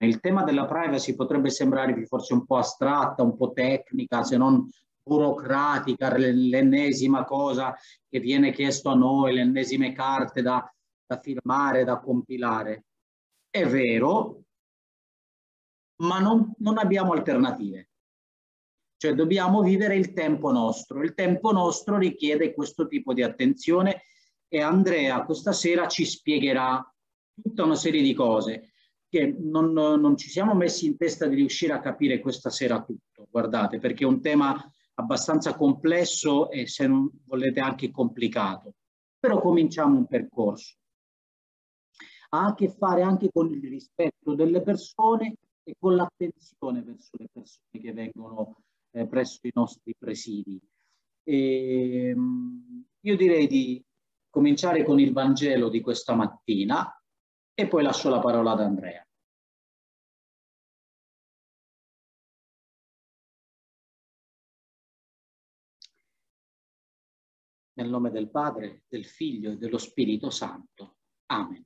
Il tema della privacy potrebbe sembrarvi forse un po' astratta, un po' tecnica, se non burocratica, l'ennesima cosa che viene chiesto a noi, le ennesime carte da firmare, da compilare. È vero, ma non abbiamo alternative. Cioè dobbiamo vivere il tempo nostro. Il tempo nostro richiede questo tipo di attenzione e Andrea questa sera ci spiegherà tutta una serie di cose che non ci siamo messi in testa di riuscire a capire questa sera tutto, guardate, perché è un tema abbastanza complesso e se non volete anche complicato. Però cominciamo un percorso. Ha a che fare anche con il rispetto delle persone e con l'attenzione verso le persone che vengono presso i nostri presidi. Io direi di cominciare con il Vangelo di questa mattina e poi lascio la parola ad Andrea. Nel nome del Padre, del Figlio e dello Spirito Santo. Amen.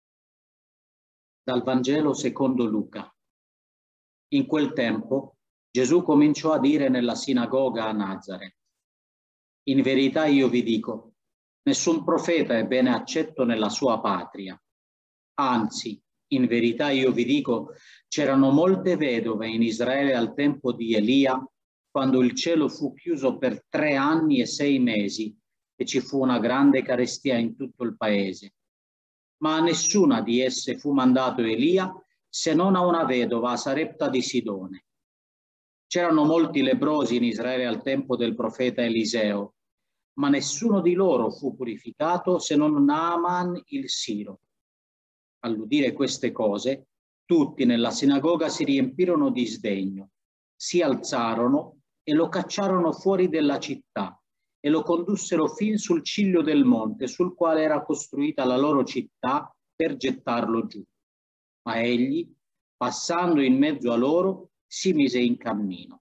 Dal Vangelo secondo Luca. In quel tempo Gesù cominciò a dire nella sinagoga a Nazareth: in verità io vi dico, nessun profeta è bene accetto nella sua patria. Anzi, in verità io vi dico, c'erano molte vedove in Israele al tempo di Elia, quando il cielo fu chiuso per 3 anni e 6 mesi e ci fu una grande carestia in tutto il paese. Ma a nessuna di esse fu mandato Elia, se non a una vedova a Sarepta di Sidone. C'erano molti lebbrosi in Israele al tempo del profeta Eliseo, ma nessuno di loro fu purificato se non Naaman il Siro. All'udire queste cose, tutti nella sinagoga si riempirono di sdegno, si alzarono e lo cacciarono fuori della città e lo condussero fin sul ciglio del monte sul quale era costruita la loro città per gettarlo giù. Ma egli, passando in mezzo a loro, si mise in cammino.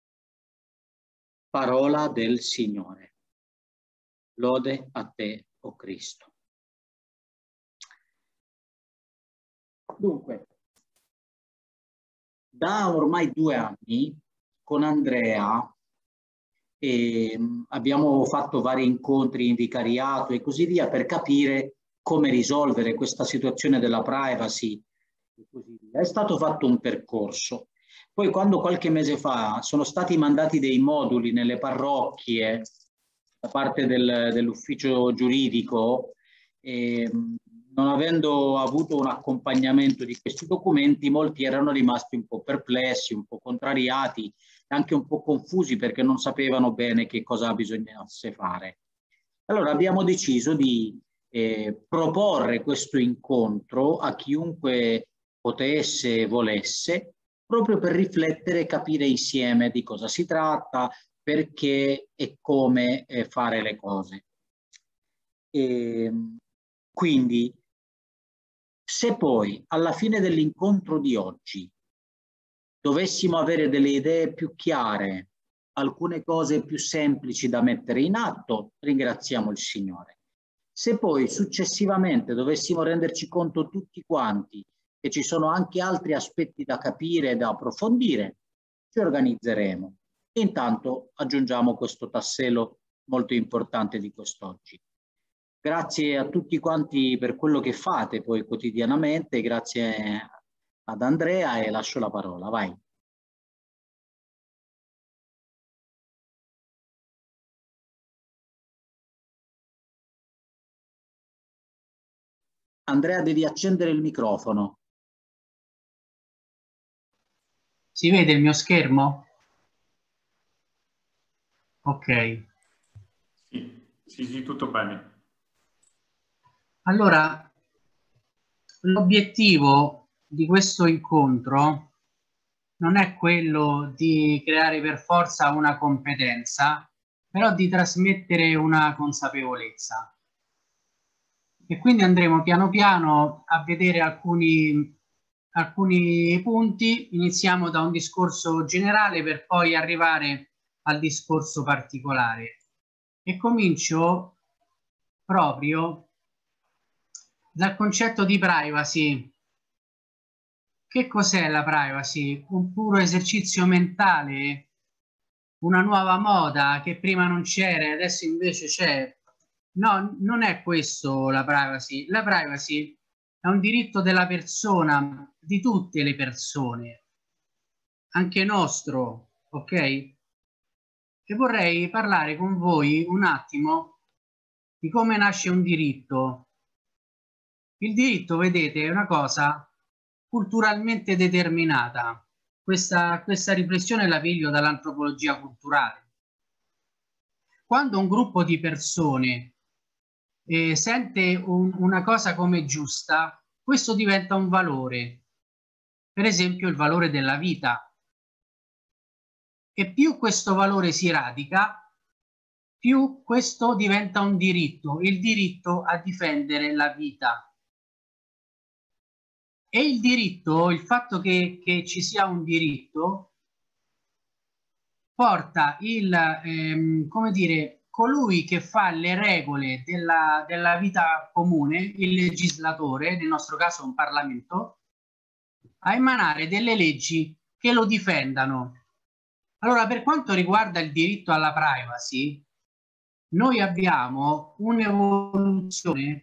Parola del Signore. Lode a te, o Cristo. Dunque, da ormai 2 anni con Andrea abbiamo fatto vari incontri in vicariato e così via per capire come risolvere questa situazione della privacy e così via. È stato fatto un percorso. Poi quando qualche mese fa sono stati mandati dei moduli nelle parrocchie da parte dell'ufficio giuridico, non avendo avuto un accompagnamento di questi documenti, molti erano rimasti un po' perplessi, un po' contrariati, anche un po' confusi perché non sapevano bene che cosa bisognasse fare. Allora abbiamo deciso di proporre questo incontro a chiunque potesse e volesse, proprio per riflettere e capire insieme di cosa si tratta, perché e come fare le cose. Quindi, se poi alla fine dell'incontro di oggi dovessimo avere delle idee più chiare, alcune cose più semplici da mettere in atto, ringraziamo il Signore. Se poi successivamente dovessimo renderci conto tutti quanti che ci sono anche altri aspetti da capire e da approfondire, ci organizzeremo. Intanto aggiungiamo questo tassello molto importante di quest'oggi. Grazie a tutti quanti per quello che fate poi quotidianamente, grazie ad Andrea e lascio la parola, vai. Andrea, devi accendere il microfono. Si vede il mio schermo? Ok. Sì, tutto bene. Allora, l'obiettivo di questo incontro non è quello di creare per forza una competenza, però di trasmettere una consapevolezza. E quindi andremo piano piano a vedere alcuni punti. Iniziamo da un discorso generale per poi arrivare al discorso particolare. E comincio proprio dal concetto di privacy, Che cos'è la privacy? Un puro esercizio mentale? Una nuova moda che prima non c'era e adesso invece c'è? No, non è questo la privacy. La privacy è un diritto della persona, di tutte le persone, anche nostro, ok? E vorrei parlare con voi un attimo di come nasce un diritto. Il diritto, vedete, è una cosa culturalmente determinata. Questa riflessione la piglio dall'antropologia culturale. Quando un gruppo di persone sente una cosa come giusta, questo diventa un valore. Per esempio il valore della vita. E più questo valore si radica, più questo diventa un diritto, il diritto a difendere la vita. E il diritto, il fatto che ci sia un diritto, porta come dire, colui che fa le regole della vita comune, il legislatore, nel nostro caso un Parlamento, a emanare delle leggi che lo difendano. Allora, per quanto riguarda il diritto alla privacy, noi abbiamo un'evoluzione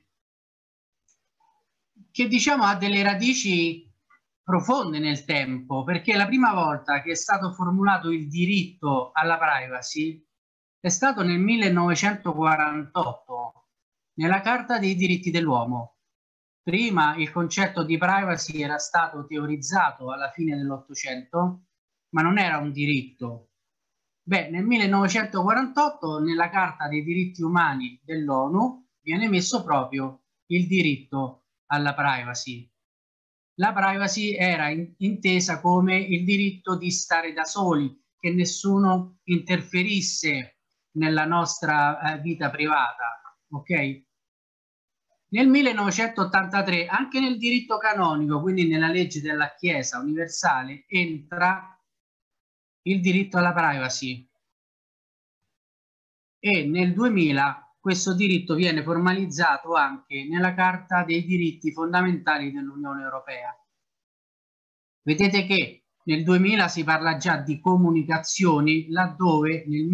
che diciamo ha delle radici profonde nel tempo, perché la prima volta che è stato formulato il diritto alla privacy è stato nel 1948, nella Carta dei diritti dell'uomo. Prima il concetto di privacy era stato teorizzato alla fine dell'Ottocento, ma non era un diritto. Beh, nel 1948 nella Carta dei diritti umani dell'ONU viene messo proprio il diritto alla privacy. La privacy era intesa come il diritto di stare da soli, che nessuno interferisse nella nostra vita privata, ok? Nel 1983, anche nel diritto canonico, quindi nella legge della Chiesa universale, entra il diritto alla privacy. E nel 2000 questo diritto viene formalizzato anche nella Carta dei diritti fondamentali dell'Unione Europea. Vedete che nel 2000 si parla già di comunicazioni, laddove nel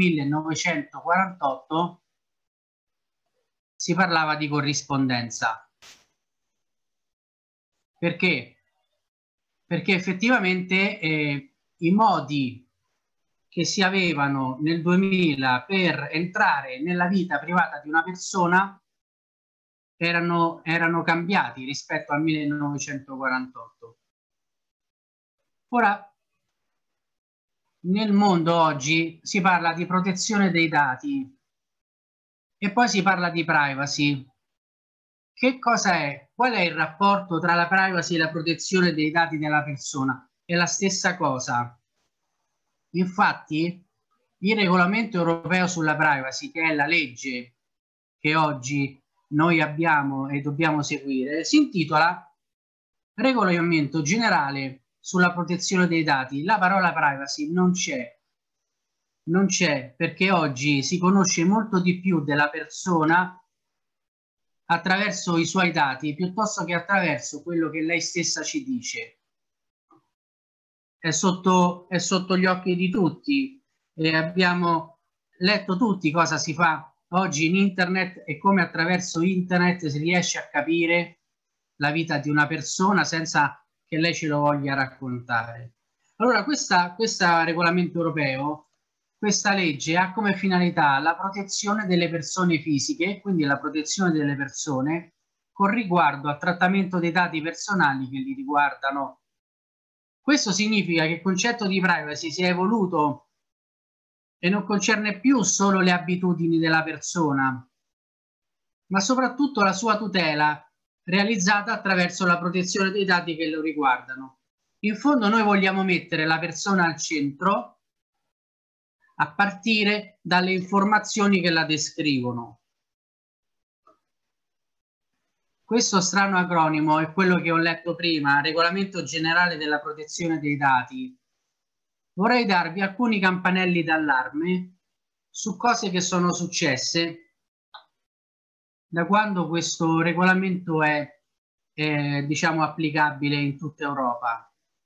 1948 si parlava di corrispondenza. Perché? Perché effettivamente i modi che si avevano nel 2000 per entrare nella vita privata di una persona erano cambiati rispetto al 1948. Ora, nel mondo oggi si parla di protezione dei dati e poi si parla di privacy. Che cosa è? Qual è il rapporto tra la privacy e la protezione dei dati della persona? È la stessa cosa. Infatti, il regolamento europeo sulla privacy, che è la legge che oggi noi abbiamo e dobbiamo seguire, si intitola Regolamento generale sulla protezione dei dati. La parola privacy non c'è. Non c'è perché oggi si conosce molto di più della persona attraverso i suoi dati piuttosto che attraverso quello che lei stessa ci dice. È sotto gli occhi di tutti e abbiamo letto tutti cosa si fa oggi in internet e come attraverso internet si riesce a capire la vita di una persona senza che lei ce lo voglia raccontare. Allora questo regolamento europeo, questa legge ha come finalità la protezione delle persone fisiche, quindi la protezione delle persone con riguardo al trattamento dei dati personali che li riguardano. Questo significa che il concetto di privacy si è evoluto e non concerne più solo le abitudini della persona, ma soprattutto la sua tutela realizzata attraverso la protezione dei dati che lo riguardano. In fondo noi vogliamo mettere la persona al centro a partire dalle informazioni che la descrivono. Questo strano acronimo è quello che ho letto prima, Regolamento Generale della Protezione dei Dati. Vorrei darvi alcuni campanelli d'allarme su cose che sono successe da quando questo regolamento è diciamo applicabile in tutta Europa.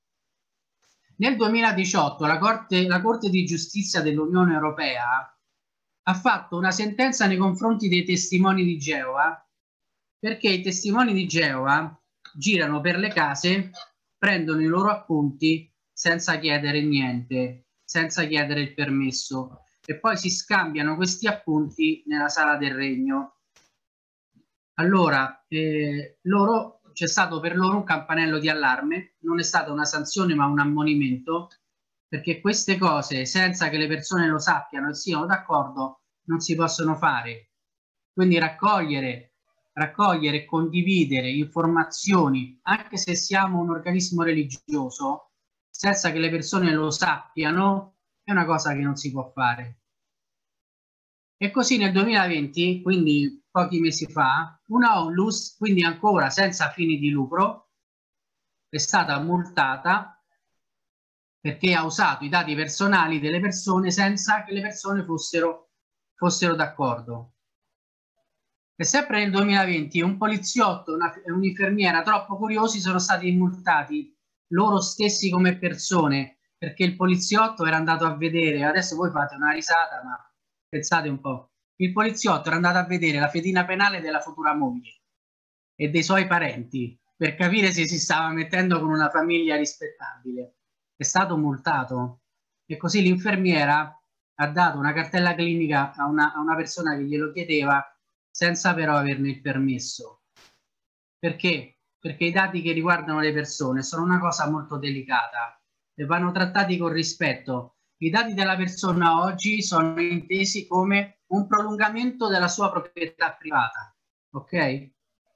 Nel 2018 la Corte di Giustizia dell'Unione Europea ha fatto una sentenza nei confronti dei testimoni di Geova, perché i testimoni di Geova girano per le case, prendono i loro appunti senza chiedere niente, senza chiedere il permesso, e poi si scambiano questi appunti nella sala del regno. Allora, c'è stato per loro un campanello di allarme, non è stata una sanzione ma un ammonimento, perché queste cose, senza che le persone lo sappiano e siano d'accordo, non si possono fare. Quindi raccogliere e condividere informazioni, anche se siamo un organismo religioso, senza che le persone lo sappiano, è una cosa che non si può fare. E così nel 2020, quindi pochi mesi fa, una onlus, quindi ancora senza fini di lucro, è stata multata perché ha usato i dati personali delle persone senza che le persone fossero d'accordo. E sempre nel 2020 un poliziotto e un'infermiera troppo curiosi sono stati multati loro stessi come persone, perché il poliziotto era andato a vedere, adesso voi fate una risata, ma pensate un po', il poliziotto era andato a vedere la fedina penale della futura moglie e dei suoi parenti per capire se si stava mettendo con una famiglia rispettabile. È stato multato e così l'infermiera ha dato una cartella clinica a una persona che glielo chiedeva senza però averne il permesso. Perché? Perché i dati che riguardano le persone sono una cosa molto delicata e vanno trattati con rispetto. I dati della persona oggi sono intesi come un prolungamento della sua proprietà privata, ok?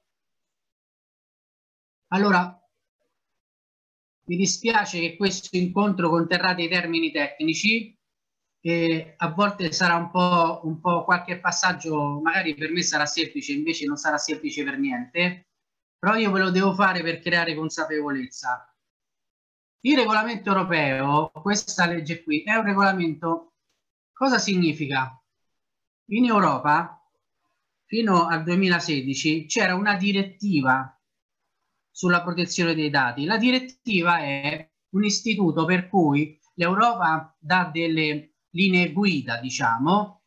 Allora, mi dispiace che questo incontro conterrà dei termini tecnici e a volte sarà un po' qualche passaggio, magari per me sarà semplice, invece non sarà semplice per niente, però io ve lo devo fare per creare consapevolezza. Il regolamento europeo, questa legge qui, è un regolamento. Cosa significa? In Europa, fino al 2016, c'era una direttiva sulla protezione dei dati. La direttiva è un istituto per cui l'Europa dà delle linee guida, diciamo,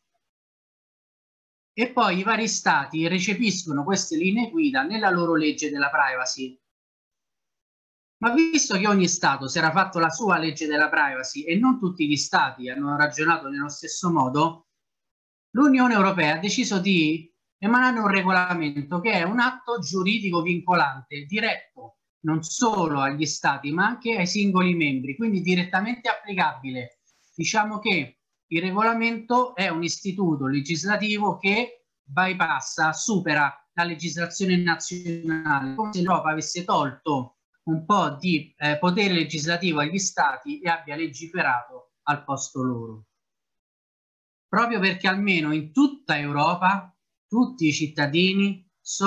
e poi i vari stati recepiscono queste linee guida nella loro legge della privacy. Ma visto che ogni Stato si era fatto la sua legge della privacy e non tutti gli Stati hanno ragionato nello stesso modo, l'Unione Europea ha deciso di emanare un regolamento che è un atto giuridico vincolante, diretto non solo agli Stati ma anche ai singoli membri, quindi direttamente applicabile. Diciamo che il regolamento è un istituto legislativo che bypassa, supera la legislazione nazionale, come se l'Europa avesse tolto un po' di potere legislativo agli Stati e abbia legiferato al posto loro. Proprio perché almeno in tutta Europa tutti i cittadini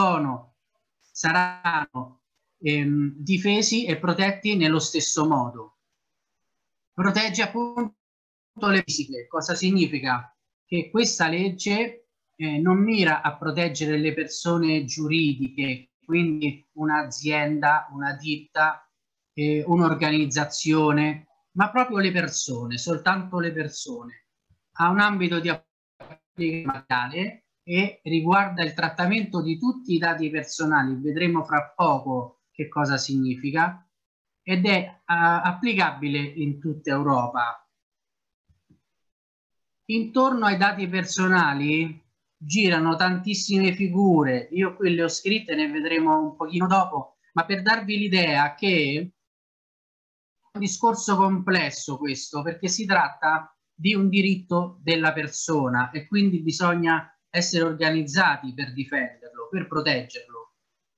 saranno difesi e protetti nello stesso modo. Protegge appunto le fisiche. Cosa significa? Che questa legge non mira a proteggere le persone giuridiche, quindi un'azienda, una ditta, un'organizzazione, ma proprio le persone, soltanto le persone. Ha un ambito di applicazione e riguarda il trattamento di tutti i dati personali. Vedremo fra poco che cosa significa ed è applicabile in tutta Europa. Intorno ai dati personali girano tantissime figure, io qui le ho scritte, ne vedremo un pochino dopo, ma per darvi l'idea che è un discorso complesso questo, perché si tratta di un diritto della persona e quindi bisogna essere organizzati per difenderlo, per proteggerlo.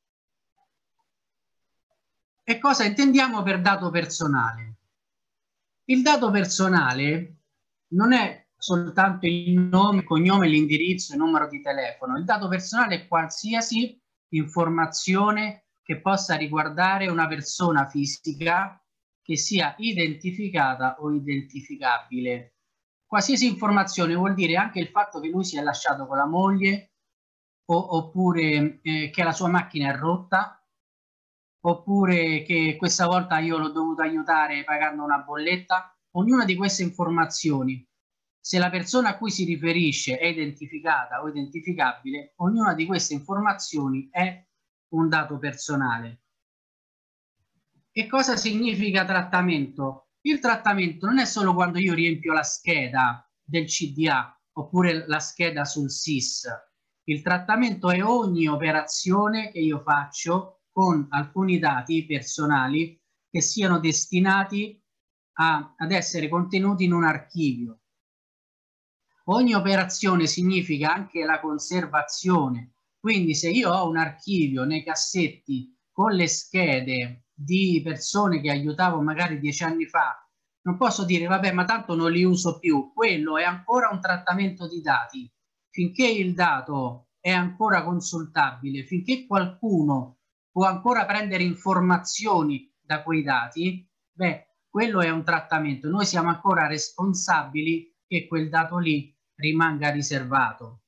E cosa intendiamo per dato personale? Il dato personale non è soltanto il nome, il cognome, l'indirizzo, il numero di telefono. Il dato personale è qualsiasi informazione che possa riguardare una persona fisica che sia identificata o identificabile. Qualsiasi informazione vuol dire anche il fatto che lui si è lasciato con la moglie oppure che la sua macchina è rotta oppure che questa volta io l'ho dovuto aiutare pagando una bolletta. Ognuna di queste informazioni, se la persona a cui si riferisce è identificata o identificabile, ognuna di queste informazioni è un dato personale. Che cosa significa trattamento? Il trattamento non è solo quando io riempio la scheda del CDA oppure la scheda sul SIS. Il trattamento è ogni operazione che io faccio con alcuni dati personali che siano destinati ad essere contenuti in un archivio. Ogni operazione significa anche la conservazione. Quindi se io ho un archivio nei cassetti con le schede di persone che aiutavo magari 10 anni fa, non posso dire vabbè ma tanto non li uso più. Quello è ancora un trattamento di dati. Finché il dato è ancora consultabile, finché qualcuno può ancora prendere informazioni da quei dati, beh, quello è un trattamento. Noi siamo ancora responsabili che quel dato lì rimanga riservato.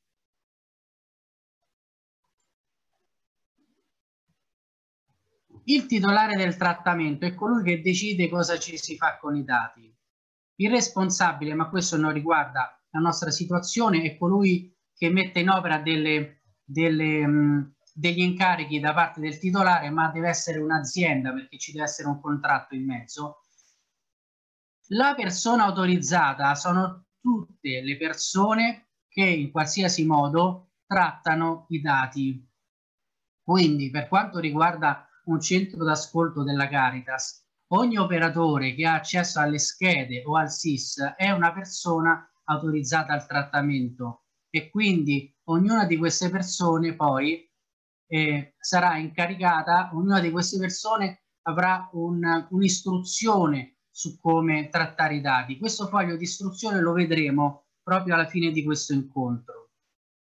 Il titolare del trattamento è colui che decide cosa ci si fa con i dati. Il responsabile, ma questo non riguarda la nostra situazione, è colui che mette in opera degli incarichi da parte del titolare, ma deve essere un'azienda perché ci deve essere un contratto in mezzo. La persona autorizzata sono tutte le persone che in qualsiasi modo trattano i dati. Quindi, per quanto riguarda un centro d'ascolto della Caritas, ogni operatore che ha accesso alle schede o al SIS è una persona autorizzata al trattamento e quindi ognuna di queste persone poi sarà incaricata, ognuna di queste persone avrà un'istruzione su come trattare i dati. Questo foglio di istruzione lo vedremo proprio alla fine di questo incontro.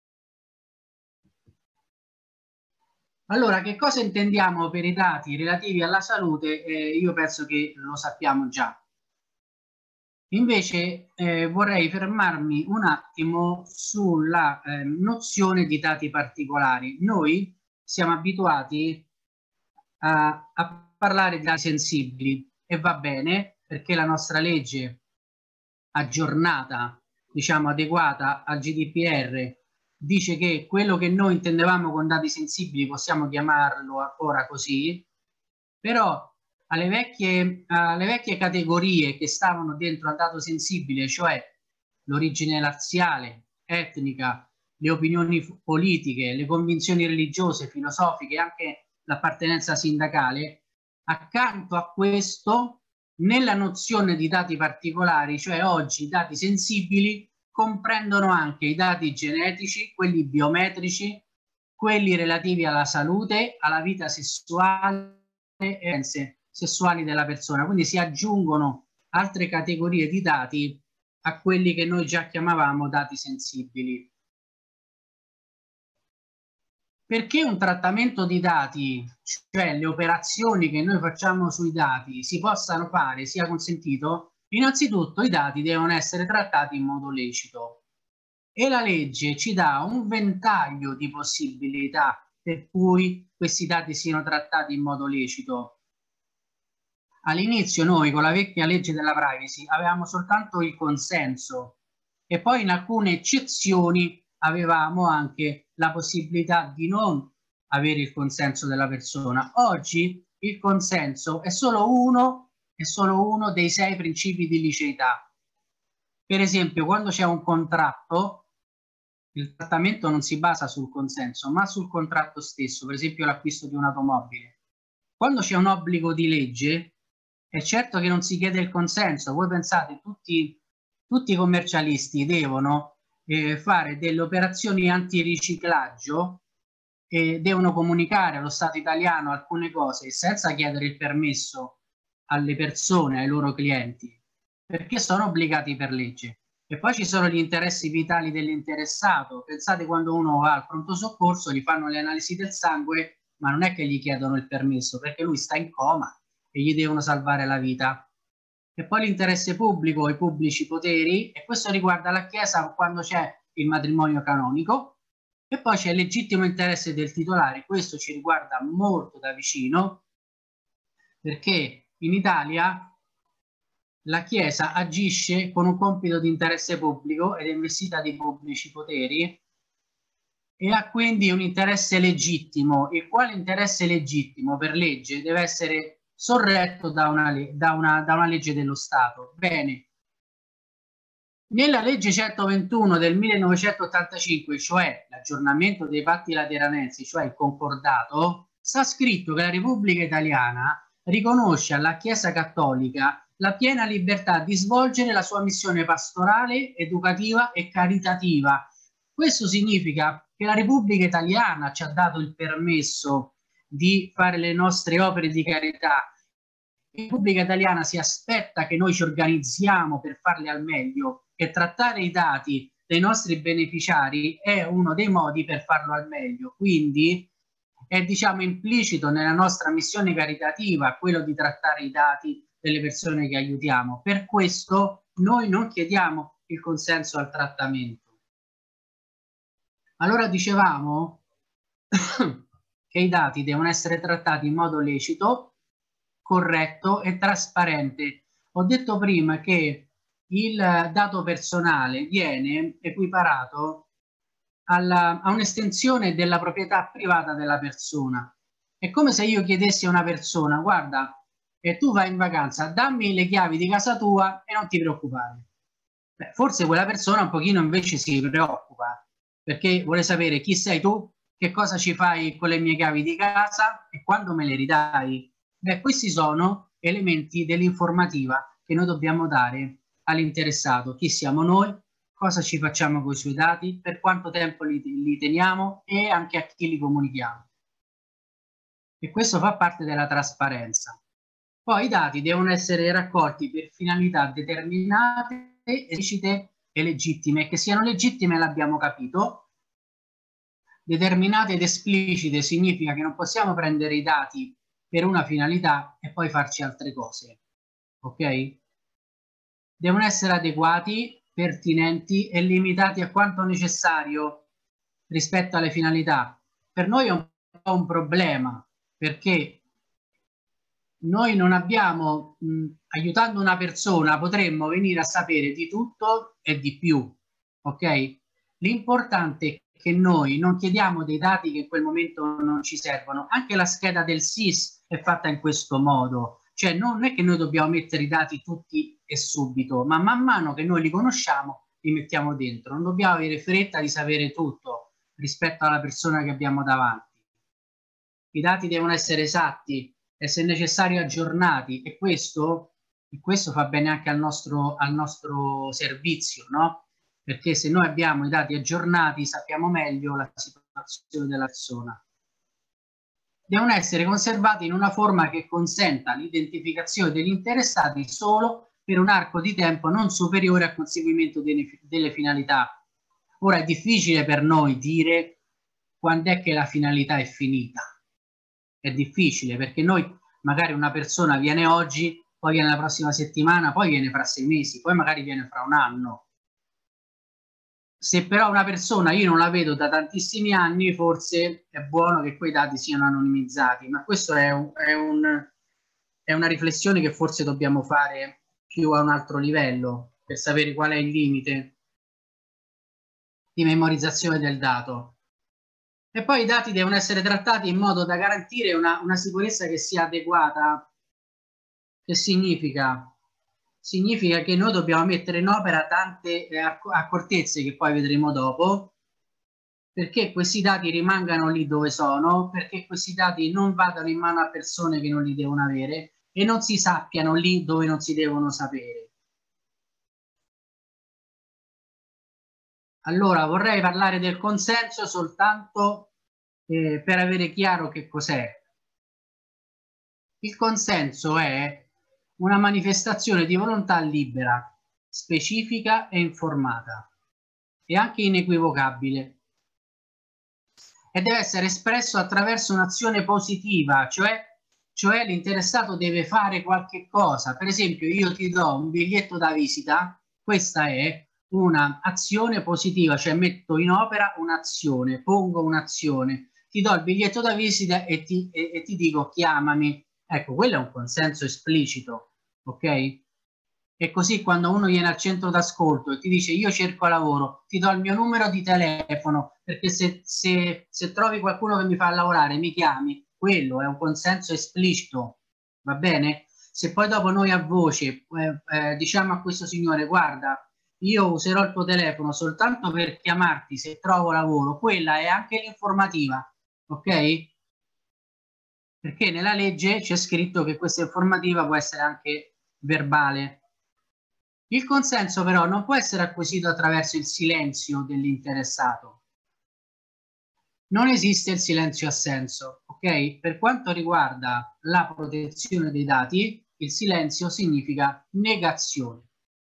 Allora, che cosa intendiamo per i dati relativi alla salute? Io penso che lo sappiamo già. Invece vorrei fermarmi un attimo sulla nozione di dati particolari. Noi siamo abituati a parlare di dati sensibili e va bene perché la nostra legge aggiornata, diciamo adeguata al GDPR, dice che quello che noi intendevamo con dati sensibili possiamo chiamarlo ancora così, però alle vecchie categorie che stavano dentro al dato sensibile, cioè l'origine razziale, etnica, le opinioni politiche, le convinzioni religiose, filosofiche e anche l'appartenenza sindacale, accanto a questo, nella nozione di dati particolari, cioè oggi i dati sensibili comprendono anche i dati genetici, quelli biometrici, quelli relativi alla salute, alla vita sessuale e preferenze sessuali della persona. Quindi si aggiungono altre categorie di dati a quelli che noi già chiamavamo dati sensibili. Perché un trattamento di dati, cioè le operazioni che noi facciamo sui dati, si possano fare, sia consentito, innanzitutto i dati devono essere trattati in modo lecito. E la legge ci dà un ventaglio di possibilità per cui questi dati siano trattati in modo lecito. All'inizio noi con la vecchia legge della privacy avevamo soltanto il consenso e poi in alcune eccezioni avevamo anche la possibilità di non avere il consenso della persona. Oggi il consenso è solo uno dei 6 principi di liceità. Per esempio, quando c'è un contratto, il trattamento non si basa sul consenso, ma sul contratto stesso, per esempio l'acquisto di un'automobile. Quando c'è un obbligo di legge, è certo che non si chiede il consenso. Voi pensate, tutti i commercialisti devono fare delle operazioni antiriciclaggio e devono comunicare allo Stato italiano alcune cose senza chiedere il permesso alle persone, ai loro clienti, perché sono obbligati per legge. E poi ci sono gli interessi vitali dell'interessato. Pensate quando uno va al pronto soccorso, gli fanno le analisi del sangue, ma non è che gli chiedono il permesso, perché lui sta in coma e gli devono salvare la vita. E poi l'interesse pubblico, i pubblici poteri, e questo riguarda la Chiesa quando c'è il matrimonio canonico, e poi c'è il legittimo interesse del titolare, questo ci riguarda molto da vicino, perché in Italia la Chiesa agisce con un compito di interesse pubblico ed è investita di pubblici poteri e ha quindi un interesse legittimo, il quale interesse legittimo per legge deve essere sorretto da una legge dello Stato. Bene, nella legge 121 del 1985, cioè l'aggiornamento dei patti lateranensi, cioè il concordato, sta scritto che la Repubblica Italiana riconosce alla Chiesa Cattolica la piena libertà di svolgere la sua missione pastorale, educativa e caritativa. Questo significa che la Repubblica Italiana ci ha dato il permesso di fare le nostre opere di carità. La Repubblica Italiana si aspetta che noi ci organizziamo per farle al meglio e trattare i dati dei nostri beneficiari è uno dei modi per farlo al meglio. Quindi è, diciamo, implicito nella nostra missione caritativa quello di trattare i dati delle persone che aiutiamo. Per questo noi non chiediamo il consenso al trattamento. Allora dicevamo che i dati devono essere trattati in modo lecito, corretto e trasparente. Ho detto prima che il dato personale viene equiparato a un'estensione della proprietà privata della persona. È come se io chiedessi a una persona: guarda, tu vai in vacanza, dammi le chiavi di casa tua e non ti preoccupare. Beh, forse quella persona un pochino invece si preoccupa, perché vuole sapere chi sei tu, che cosa ci fai con le mie chiavi di casa e quando me le ridai. Beh, questi sono elementi dell'informativa che noi dobbiamo dare all'interessato: chi siamo noi, cosa ci facciamo con i suoi dati, per quanto tempo li teniamo e anche a chi li comunichiamo. E questo fa parte della trasparenza. Poi i dati devono essere raccolti per finalità determinate, lecite e legittime. Che siano legittime l'abbiamo capito. Determinate ed esplicite significa che non possiamo prendere i dati per una finalità e poi farci altre cose. Ok? Devono essere adeguati, pertinenti e limitati a quanto necessario rispetto alle finalità. Per noi è un po' un problema, perché noi non abbiamo, aiutando una persona, potremmo venire a sapere di tutto e di più, ok? L'importante è che noi non chiediamo dei dati che in quel momento non ci servono. Anche la scheda del SIS è fatta in questo modo, cioè non è che noi dobbiamo mettere i dati tutti e subito, ma man mano che noi li conosciamo li mettiamo dentro. Non dobbiamo avere fretta di sapere tutto rispetto alla persona che abbiamo davanti. I dati devono essere esatti e se necessario aggiornati, e questo fa bene anche al nostro servizio, no? Perché se noi abbiamo i dati aggiornati sappiamo meglio la situazione della persona. Devono essere conservati in una forma che consenta l'identificazione degli interessati solo per un arco di tempo non superiore al conseguimento delle finalità. Ora è difficile per noi dire quando è che la finalità è finita. È difficile perché noi magari una persona viene oggi, poi viene la prossima settimana, poi viene fra 6 mesi, poi magari viene fra un anno. Se però una persona io non la vedo da tantissimi anni, forse è buono che quei dati siano anonimizzati, ma questo è una riflessione che forse dobbiamo fare più a un altro livello per sapere qual è il limite di memorizzazione del dato. E poi i dati devono essere trattati in modo da garantire una sicurezza che sia adeguata. Che significa? Significa che noi dobbiamo mettere in opera tante accortezze che poi vedremo dopo, perché questi dati rimangano lì dove sono, perché questi dati non vadano in mano a persone che non li devono avere e non si sappiano lì dove non si devono sapere. Allora, vorrei parlare del consenso soltanto per avere chiaro che cos'è. Il consenso è una manifestazione di volontà libera, specifica e informata, e anche inequivocabile. E deve essere espresso attraverso un'azione positiva, cioè l'interessato deve fare qualche cosa. Per esempio, io ti do un biglietto da visita, questa è un'azione positiva, cioè metto in opera un'azione, pongo un'azione, ti do il biglietto da visita e ti dico chiamami Ecco, quello è un consenso esplicito, ok? E così quando uno viene al centro d'ascolto e ti dice io cerco lavoro, ti do il mio numero di telefono, perché se trovi qualcuno che mi fa lavorare, mi chiami, quello è un consenso esplicito, va bene? Se poi dopo noi a voce diciamo a questo signore, guarda, io userò il tuo telefono soltanto per chiamarti se trovo lavoro, quella è anche l'informativa, ok? Perché nella legge c'è scritto che questa informativa può essere anche verbale. Il consenso però non può essere acquisito attraverso il silenzio dell'interessato. Non esiste il silenzio assenso, ok? Per quanto riguarda la protezione dei dati, il silenzio significa negazione.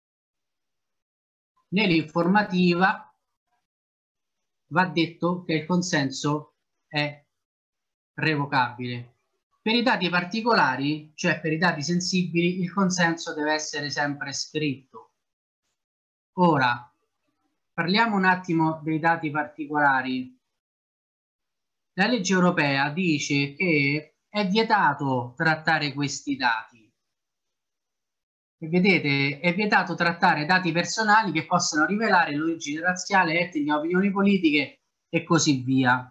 Nell'informativa va detto che il consenso è revocabile. Per i dati particolari, cioè per i dati sensibili, il consenso deve essere sempre scritto. Ora, parliamo un attimo dei dati particolari. La legge europea dice che è vietato trattare questi dati. E vedete, è vietato trattare dati personali che possano rivelare l'origine razziale, etnica, opinioni politiche e così via.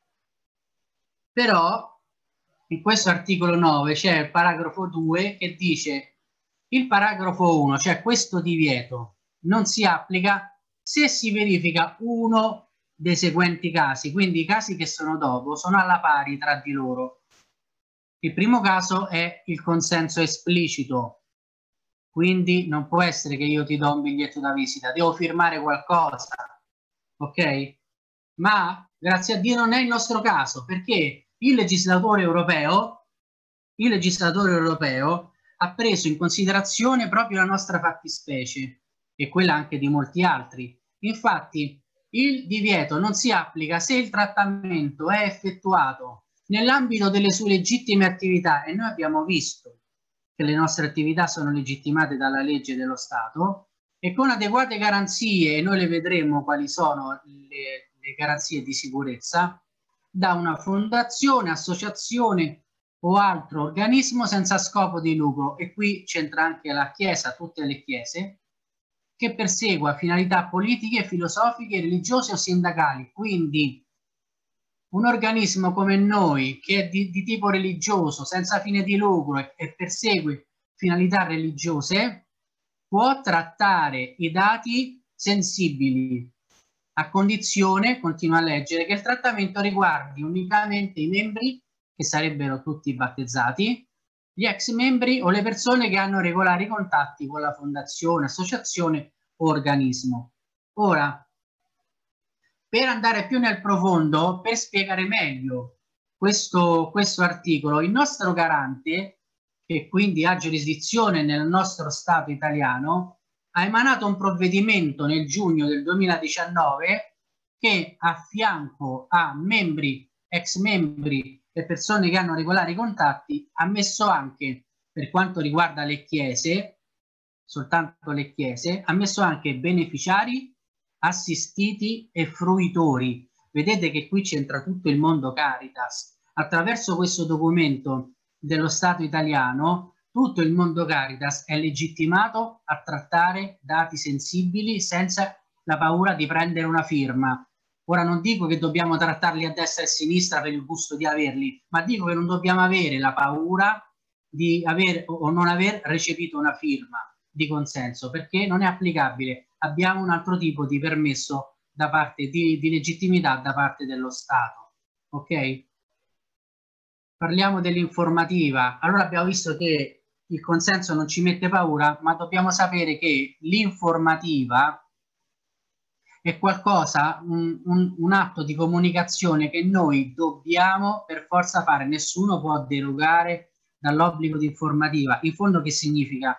Però in questo articolo 9 c'è il paragrafo 2 che dice il paragrafo 1, cioè questo divieto, non si applica se si verifica uno dei seguenti casi, quindi i casi che sono dopo sono alla pari tra di loro. Il primo caso è il consenso esplicito, quindi non può essere che io ti do un biglietto da visita, devo firmare qualcosa, ok? Ma grazie a Dio non è il nostro caso, perché il legislatore europeo ha preso in considerazione proprio la nostra fattispecie e quella anche di molti altri. Infatti il divieto non si applica se il trattamento è effettuato nell'ambito delle sue legittime attività, e noi abbiamo visto che le nostre attività sono legittimate dalla legge dello Stato, e con adeguate garanzie, e noi le vedremo quali sono le garanzie di sicurezza, da una fondazione, associazione o altro organismo senza scopo di lucro, e qui c'entra anche la Chiesa, tutte le chiese, che persegua finalità politiche, filosofiche, religiose o sindacali. Quindi un organismo come noi, che è di tipo religioso, senza fine di lucro e persegue finalità religiose, può trattare i dati sensibili a condizione, continua a leggere, che il trattamento riguardi unicamente i membri, che sarebbero tutti battezzati, gli ex membri o le persone che hanno regolari contatti con la fondazione, associazione o organismo. Ora, per andare più nel profondo, per spiegare meglio questo articolo, il nostro garante, che quindi ha giurisdizione nel nostro Stato italiano, ha emanato un provvedimento nel giugno del 2019 che a fianco a membri, ex membri e persone che hanno regolari contatti ha messo anche, per quanto riguarda le chiese, soltanto le chiese, ha messo anche beneficiari, assistiti e fruitori. Vedete che qui c'entra tutto il mondo Caritas. Attraverso questo documento dello Stato italiano, tutto il mondo Caritas è legittimato a trattare dati sensibili senza la paura di prendere una firma. Ora non dico che dobbiamo trattarli a destra e a sinistra per il gusto di averli, ma dico che non dobbiamo avere la paura di aver o non aver recepito una firma di consenso, perché non è applicabile. Abbiamo un altro tipo di permesso da parte di legittimità da parte dello Stato. Ok? Parliamo dell'informativa. Allora abbiamo visto che il consenso non ci mette paura, ma dobbiamo sapere che l'informativa è qualcosa, un atto di comunicazione che noi dobbiamo per forza fare. Nessuno può derogare dall'obbligo di informativa. In fondo che significa?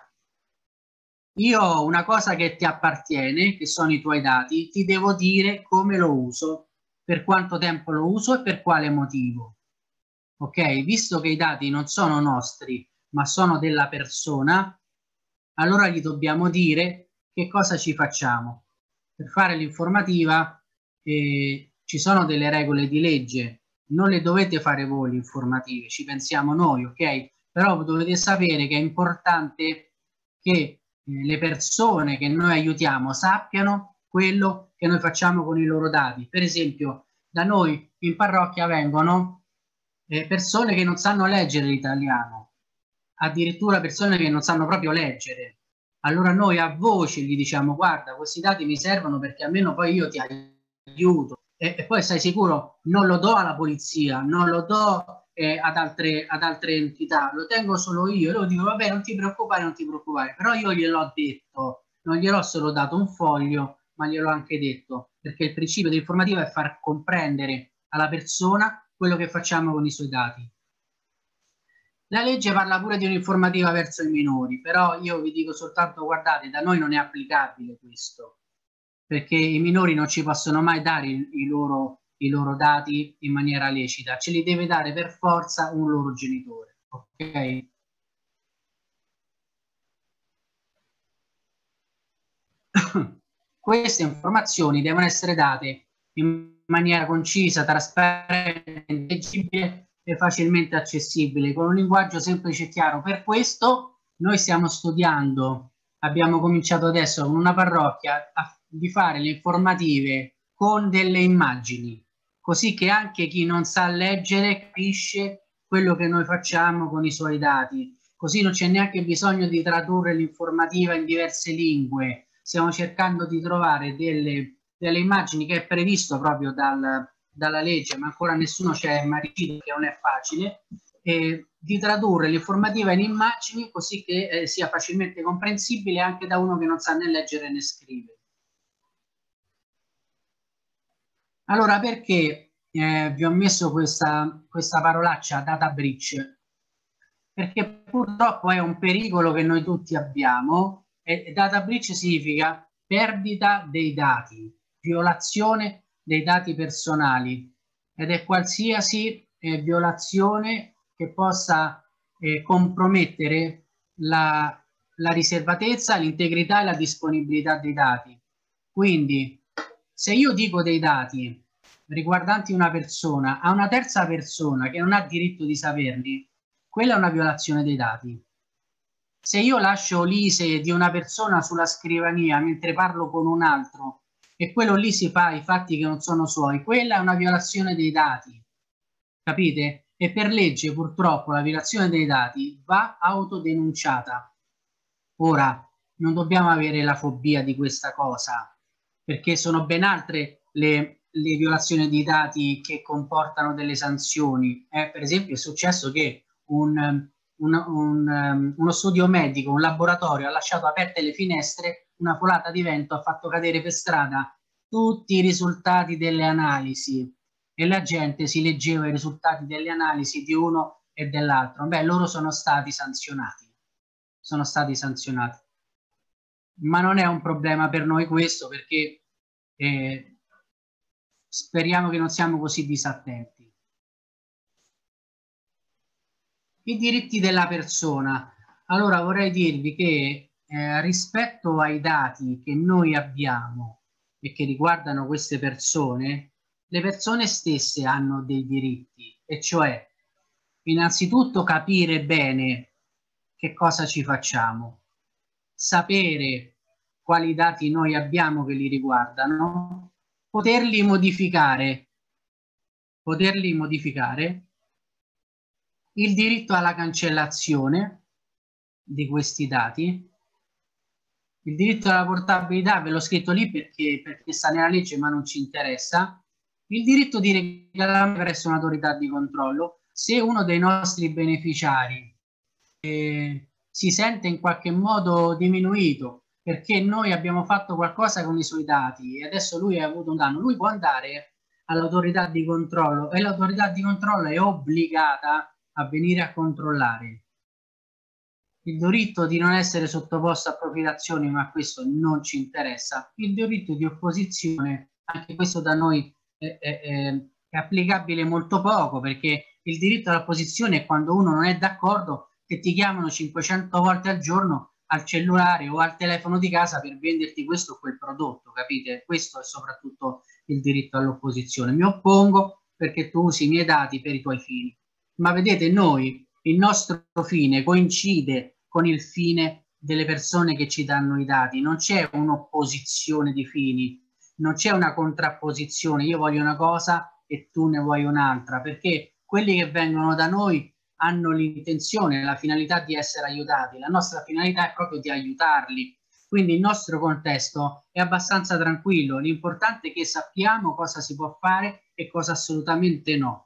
Io ho una cosa che ti appartiene, che sono i tuoi dati, ti devo dire come lo uso, per quanto tempo lo uso e per quale motivo. Ok? Visto che i dati non sono nostri, ma sono della persona, allora gli dobbiamo dire che cosa ci facciamo. Per fare l'informativa ci sono delle regole di legge, non le dovete fare voi le informative, ci pensiamo noi, ok? però dovete sapere che è importante che le persone che noi aiutiamo sappiano quello che noi facciamo con i loro dati. Per esempio, da noi in parrocchia vengono persone che non sanno leggere l'italiano, addirittura persone che non sanno proprio leggere. Allora noi a voce gli diciamo: guarda, questi dati mi servono perché almeno poi io ti aiuto. E poi stai sicuro, non lo do alla polizia, non lo do ad altre entità, lo tengo solo io. E loro dico: vabbè, non ti preoccupare, non ti preoccupare. Però io gliel'ho detto, non gliel'ho solo dato un foglio, ma gliel'ho anche detto, perché il principio dell'informativa è far comprendere alla persona quello che facciamo con i suoi dati. La legge parla pure di un'informativa verso i minori, però io vi dico soltanto: guardate, da noi non è applicabile questo, perché i minori non ci possono mai dare i loro dati in maniera lecita, ce li deve dare per forza un loro genitore, ok? Queste informazioni devono essere date in maniera concisa, trasparente, leggibile e facilmente accessibile, con un linguaggio semplice e chiaro. Per questo noi stiamo studiando, abbiamo cominciato adesso con una parrocchia di fare le informative con delle immagini, così che anche chi non sa leggere capisce quello che noi facciamo con i suoi dati. Così non c'è neanche bisogno di tradurre l'informativa in diverse lingue. Stiamo cercando di trovare delle immagini che è previsto proprio dalla legge, ma ancora nessuno ci è mai riuscito, che non è facile, di tradurre l'informativa in immagini così che sia facilmente comprensibile anche da uno che non sa né leggere né scrivere. Allora, perché vi ho messo questa parolaccia data breach? Perché purtroppo è un pericolo che noi tutti abbiamo, e data breach significa perdita dei dati, violazione dei dati personali, ed è qualsiasi violazione che possa compromettere la riservatezza, l'integrità e la disponibilità dei dati. Quindi, se io dico dei dati riguardanti una persona a una terza persona che non ha diritto di saperli, quella è una violazione dei dati. Se io lascio l'ISEE di una persona sulla scrivania mentre parlo con un altro e quello lì si fa i fatti che non sono suoi, quella è una violazione dei dati. Capite? E per legge purtroppo la violazione dei dati va autodenunciata. Ora, non dobbiamo avere la fobia di questa cosa, perché sono ben altre le violazioni di dati che comportano delle sanzioni. Per esempio è successo che uno studio medico, un laboratorio, ha lasciato aperte le finestre, una folata di vento ha fatto cadere per strada tutti i risultati delle analisi e la gente si leggeva i risultati delle analisi di uno e dell'altro. Beh, loro sono stati sanzionati. Sono stati sanzionati. Ma non è un problema per noi questo, perché speriamo che non siamo così disattenti. I diritti della persona. Allora vorrei dirvi che rispetto ai dati che noi abbiamo e che riguardano queste persone, le persone stesse hanno dei diritti, e cioè innanzitutto capire bene che cosa ci facciamo, sapere quali dati noi abbiamo che li riguardano, poterli modificare, il diritto alla cancellazione di questi dati, il diritto alla portabilità, ve l'ho scritto lì perché sta nella legge ma non ci interessa, il diritto di reclamare presso un'autorità di controllo. Se uno dei nostri beneficiari si sente in qualche modo diminuito perché noi abbiamo fatto qualcosa con i suoi dati e adesso lui ha avuto un danno, lui può andare all'autorità di controllo e l'autorità di controllo è obbligata a venire a controllare. Il diritto di non essere sottoposto a profilazioni, ma questo non ci interessa. Il diritto di opposizione, anche questo da noi è applicabile molto poco, perché il diritto all'opposizione è quando uno non è d'accordo che ti chiamano 500 volte al giorno al cellulare o al telefono di casa per venderti questo o quel prodotto, capite? Questo è soprattutto il diritto all'opposizione. Mi oppongo perché tu usi i miei dati per i tuoi fini. Ma vedete, noi il nostro fine coincide con il fine delle persone che ci danno i dati, non c'è un'opposizione di fini, non c'è una contrapposizione, io voglio una cosa e tu ne vuoi un'altra, perché quelli che vengono da noi hanno l'intenzione, la finalità di essere aiutati, la nostra finalità è proprio di aiutarli, quindi il nostro contesto è abbastanza tranquillo, l'importante è che sappiamo cosa si può fare e cosa assolutamente no.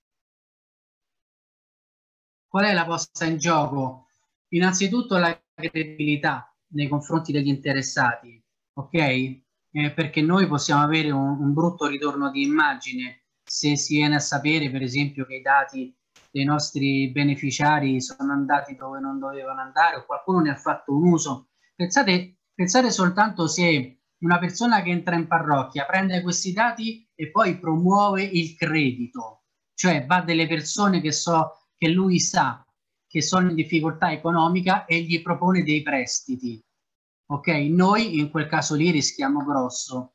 Qual è la posta in gioco? Innanzitutto la credibilità nei confronti degli interessati, ok? Perché noi possiamo avere un brutto ritorno di immagine se si viene a sapere, per esempio, che i dati dei nostri beneficiari sono andati dove non dovevano andare o qualcuno ne ha fatto un uso. Pensate soltanto se una persona che entra in parrocchia prende questi dati e poi promuove il credito, cioè va delle persone che lui sa che sono in difficoltà economica e gli propone dei prestiti. Ok, noi in quel caso lì rischiamo grosso.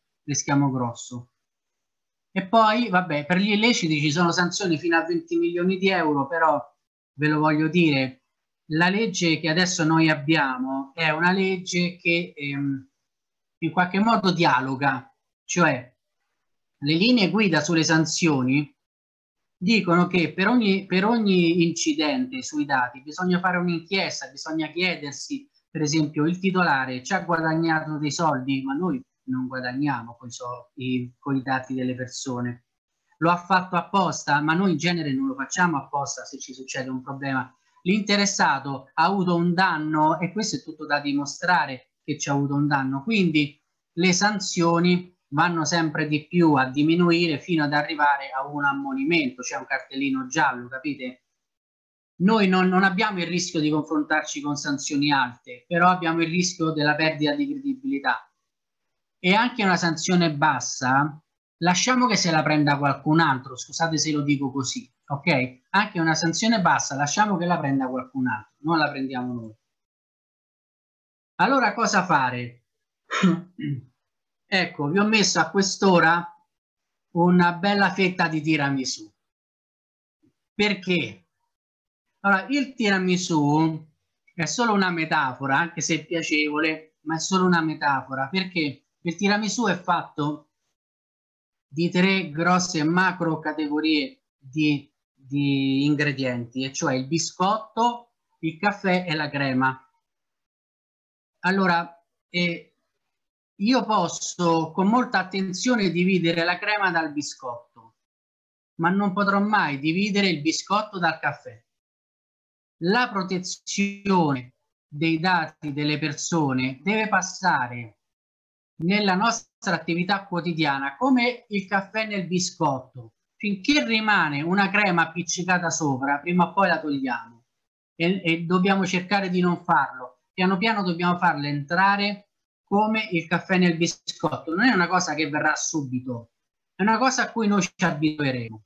E poi, vabbè, per gli illeciti ci sono sanzioni fino a 20 milioni di euro, però ve lo voglio dire, la legge che adesso noi abbiamo è una legge che in qualche modo dialoga, cioè le linee guida sulle sanzioni dicono che per ogni incidente sui dati bisogna fare un'inchiesta, bisogna chiedersi, per esempio, il titolare ci ha guadagnato dei soldi, ma noi non guadagniamo con i dati delle persone. Lo ha fatto apposta, ma noi in genere non lo facciamo apposta se ci succede un problema. L'interessato ha avuto un danno e questo è tutto da dimostrare che ci ha avuto un danno. Quindi le sanzioni vanno sempre di più a diminuire fino ad arrivare a un ammonimento, cioè un cartellino giallo, capite? Noi non abbiamo il rischio di confrontarci con sanzioni alte, però abbiamo il rischio della perdita di credibilità. E anche una sanzione bassa, lasciamo che se la prenda qualcun altro, scusate se lo dico così, ok? Anche una sanzione bassa, lasciamo che la prenda qualcun altro, non la prendiamo noi. Allora cosa fare? Ecco, vi ho messo a quest'ora una bella fetta di tiramisù. Perché? Allora, il tiramisù è solo una metafora, anche se è piacevole, ma è solo una metafora, perché il tiramisù è fatto di 3 grosse macro categorie di ingredienti, e cioè il biscotto, il caffè e la crema. Allora, io posso con molta attenzione dividere la crema dal biscotto, ma non potrò mai dividere il biscotto dal caffè. La protezione dei dati delle persone deve passare nella nostra attività quotidiana come il caffè nel biscotto. Finché rimane una crema appiccicata sopra, prima o poi la togliamo e dobbiamo cercare di non farlo. Piano piano dobbiamo farla entrare come il caffè nel biscotto. Non è una cosa che verrà subito, è una cosa a cui noi ci abitueremo.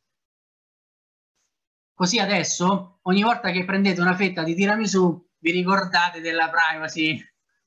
Così adesso, ogni volta che prendete una fetta di tiramisù, vi ricordate della privacy.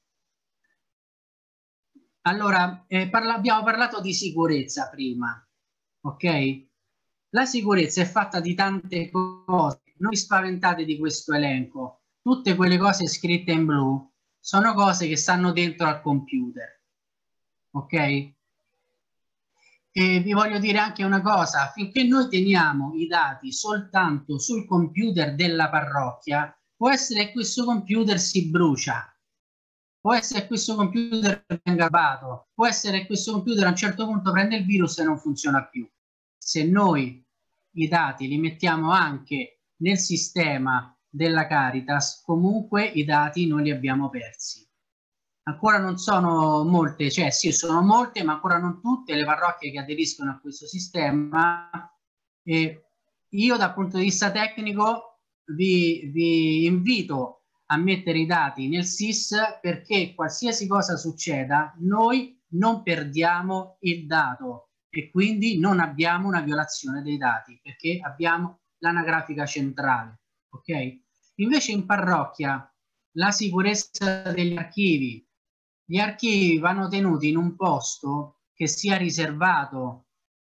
Allora, abbiamo parlato di sicurezza prima, ok? La sicurezza è fatta di tante cose, non vi spaventate di questo elenco. Tutte quelle cose scritte in blu sono cose che stanno dentro al computer, ok? E vi voglio dire anche una cosa, finché noi teniamo i dati soltanto sul computer della parrocchia, può essere che questo computer si brucia, può essere che questo computer venga rubato, può essere che questo computer a un certo punto prende il virus e non funziona più. Se noi i dati li mettiamo anche nel sistema della Caritas, comunque i dati noi li abbiamo persi. Ancora non sono molte, cioè sì, sono molte, ma ancora non tutte le parrocchie che aderiscono a questo sistema. E io dal punto di vista tecnico vi invito a mettere i dati nel SIS perché qualsiasi cosa succeda, noi non perdiamo il dato e quindi non abbiamo una violazione dei dati perché abbiamo l'anagrafica centrale, ok? Invece in parrocchia la sicurezza degli archivi, gli archivi vanno tenuti in un posto che sia riservato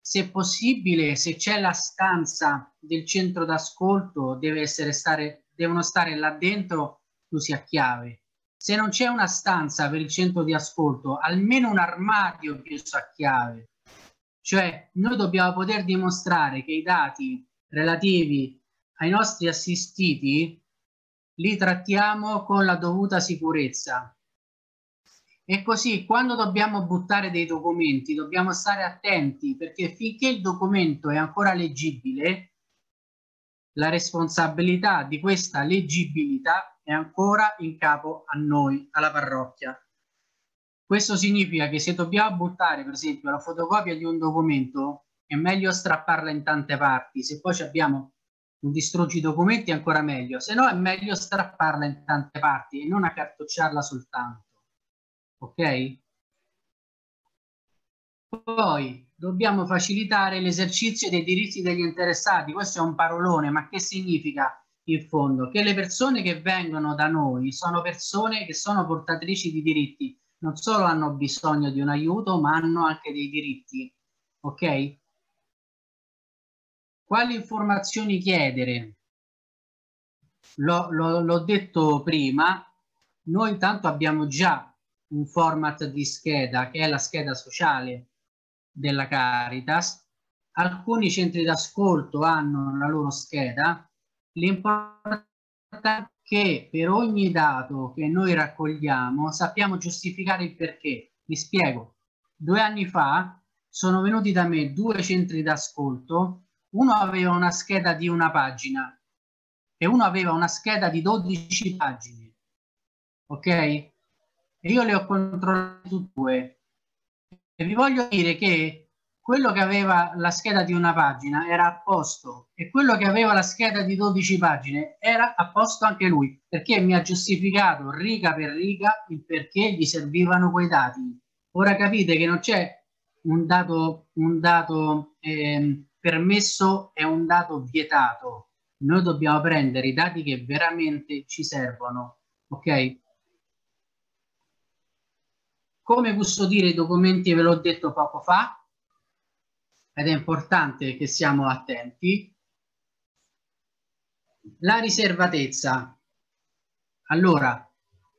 se possibile, se c'è la stanza del centro d'ascolto, devono stare là dentro chiusi a chiave. Se non c'è una stanza per il centro di ascolto, almeno un armadio chiuso a chiave. Cioè, noi dobbiamo poter dimostrare che i dati relativi ai nostri assistiti li trattiamo con la dovuta sicurezza. E così, quando dobbiamo buttare dei documenti, dobbiamo stare attenti, perché finché il documento è ancora leggibile, la responsabilità di questa leggibilità è ancora in capo a noi, alla parrocchia. Questo significa che se dobbiamo buttare, per esempio, la fotocopia di un documento, è meglio strapparla in tante parti. Se poi abbiamo un distruggi documenti, ancora meglio. Se no, è meglio strapparla in tante parti e non accartocciarla soltanto. Ok? Poi dobbiamo facilitare l'esercizio dei diritti degli interessati. Questo è un parolone, ma che significa in fondo? Che le persone che vengono da noi sono persone che sono portatrici di diritti, non solo hanno bisogno di un aiuto, ma hanno anche dei diritti. Ok? Quali informazioni chiedere? L'ho detto prima, noi intanto abbiamo già un format di scheda che è la scheda sociale della Caritas. Alcuni centri d'ascolto hanno la loro scheda. L'importante è che per ogni dato che noi raccogliamo sappiamo giustificare il perché. Vi spiego. 2 anni fa sono venuti da me 2 centri d'ascolto. Uno aveva una scheda di 1 pagina e uno aveva una scheda di 12 pagine. Ok? E io le ho controllate tutte e 2. E vi voglio dire che quello che aveva la scheda di 1 pagina era a posto e quello che aveva la scheda di 12 pagine era a posto anche lui, perché mi ha giustificato riga per riga il perché gli servivano quei dati. Ora capite che non c'è un dato permesso e un dato vietato. Noi dobbiamo prendere i dati che veramente ci servono, ok? Come custodire i documenti ve l'ho detto poco fa, ed è importante che siamo attenti. La riservatezza. Allora,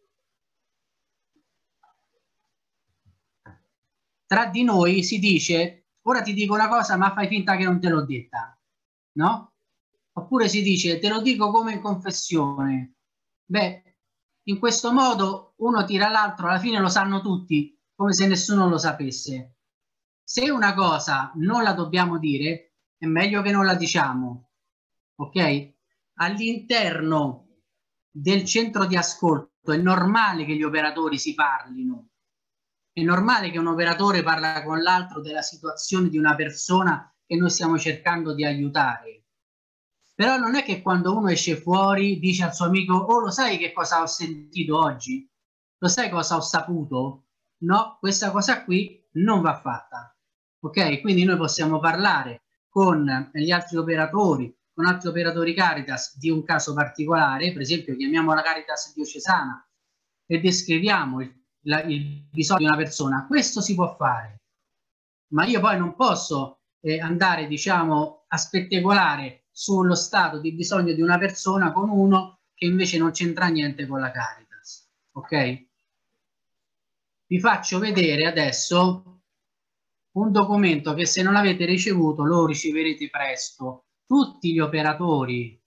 tra di noi si dice, ora ti dico una cosa ma fai finta che non te l'ho detta, no? Oppure si dice, te lo dico come in confessione. Beh, in questo modo uno tira l'altro, alla fine lo sanno tutti, come se nessuno lo sapesse. Se una cosa non la dobbiamo dire, è meglio che non la diciamo, ok? All'interno del centro di ascolto è normale che gli operatori si parlino, è normale che un operatore parla con l'altro della situazione di una persona che noi stiamo cercando di aiutare. Però non è che quando uno esce fuori dice al suo amico, oh, lo sai che cosa ho sentito oggi? Lo sai cosa ho saputo? No, questa cosa qui non va fatta. Ok? Quindi noi possiamo parlare con gli altri operatori, con altri operatori Caritas di un caso particolare, per esempio chiamiamo la Caritas diocesana e descriviamo il bisogno di una persona. Questo si può fare, ma io poi non posso andare, diciamo, a spettacolare sullo stato di bisogno di una persona con uno che invece non c'entra niente con la Caritas. Ok? Vi faccio vedere adesso un documento che se non l'avete ricevuto lo riceverete presto. Tutti gli operatori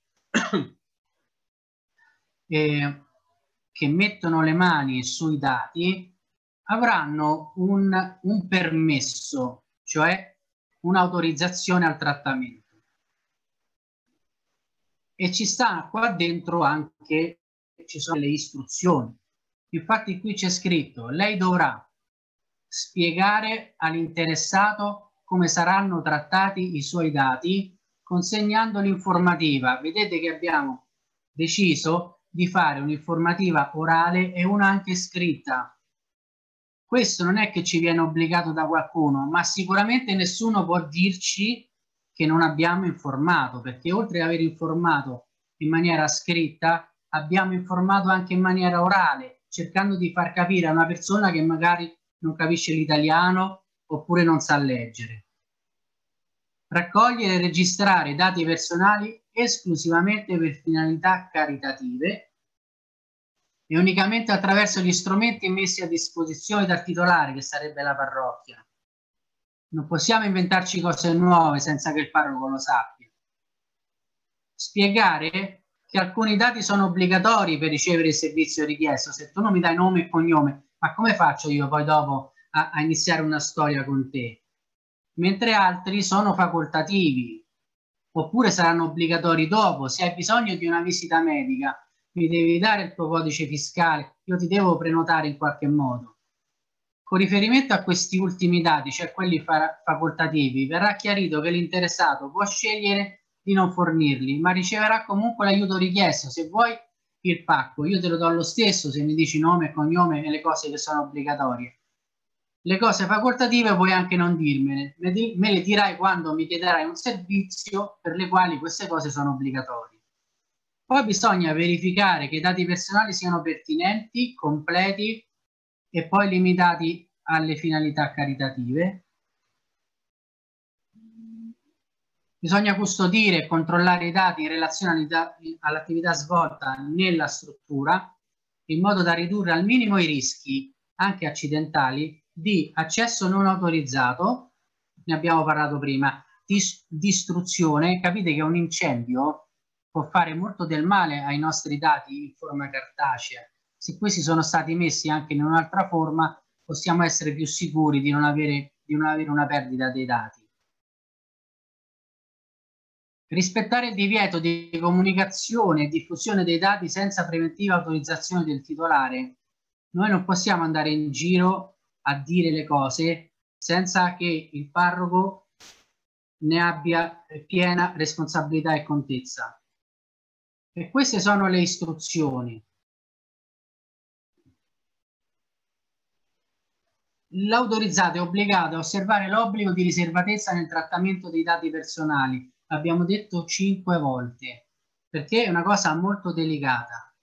che mettono le mani sui dati avranno un permesso, cioè un'autorizzazione al trattamento. E ci sta qua dentro anche, ci sono le istruzioni. Infatti qui c'è scritto, lei dovrà spiegare all'interessato come saranno trattati i suoi dati consegnando l'informativa. Vedete che abbiamo deciso di fare un'informativa orale e una anche scritta. Questo non è che ci viene obbligato da qualcuno, ma sicuramente nessuno può dirci che non abbiamo informato, perché oltre ad aver informato in maniera scritta, abbiamo informato anche in maniera orale, cercando di far capire a una persona che magari non capisce l'italiano oppure non sa leggere. Raccogliere e registrare dati personali esclusivamente per finalità caritative e unicamente attraverso gli strumenti messi a disposizione dal titolare, che sarebbe la parrocchia. Non possiamo inventarci cose nuove senza che il parroco lo sappia. Spiegare che alcuni dati sono obbligatori per ricevere il servizio richiesto. Se tu non mi dai nome e cognome, ma come faccio io poi dopo a iniziare una storia con te? Mentre altri sono facoltativi, oppure saranno obbligatori dopo. Se hai bisogno di una visita medica, mi devi dare il tuo codice fiscale, io ti devo prenotare in qualche modo. Con riferimento a questi ultimi dati, cioè quelli facoltativi, verrà chiarito che l'interessato può scegliere di non fornirli, ma riceverà comunque l'aiuto richiesto. Se vuoi il pacco, io te lo do lo stesso se mi dici nome e cognome e le cose che sono obbligatorie. Le cose facoltative puoi anche non dirmene, me le dirai quando mi chiederai un servizio per le quali queste cose sono obbligatorie. Poi bisogna verificare che i dati personali siano pertinenti, completi e poi limitati alle finalità caritative. Bisogna custodire e controllare i dati in relazione all'attività svolta nella struttura, in modo da ridurre al minimo i rischi, anche accidentali, di accesso non autorizzato, ne abbiamo parlato prima, distruzione. Capite che un incendio può fare molto del male ai nostri dati in forma cartacea. Se questi sono stati messi anche in un'altra forma, possiamo essere più sicuri di non avere una perdita dei dati. Rispettare il divieto di comunicazione e diffusione dei dati senza preventiva autorizzazione del titolare. Noi non possiamo andare in giro a dire le cose senza che il parroco ne abbia piena responsabilità e contezza. E queste sono le istruzioni. L'autorizzato è obbligato a osservare l'obbligo di riservatezza nel trattamento dei dati personali. L'abbiamo detto 5 volte, perché è una cosa molto delicata.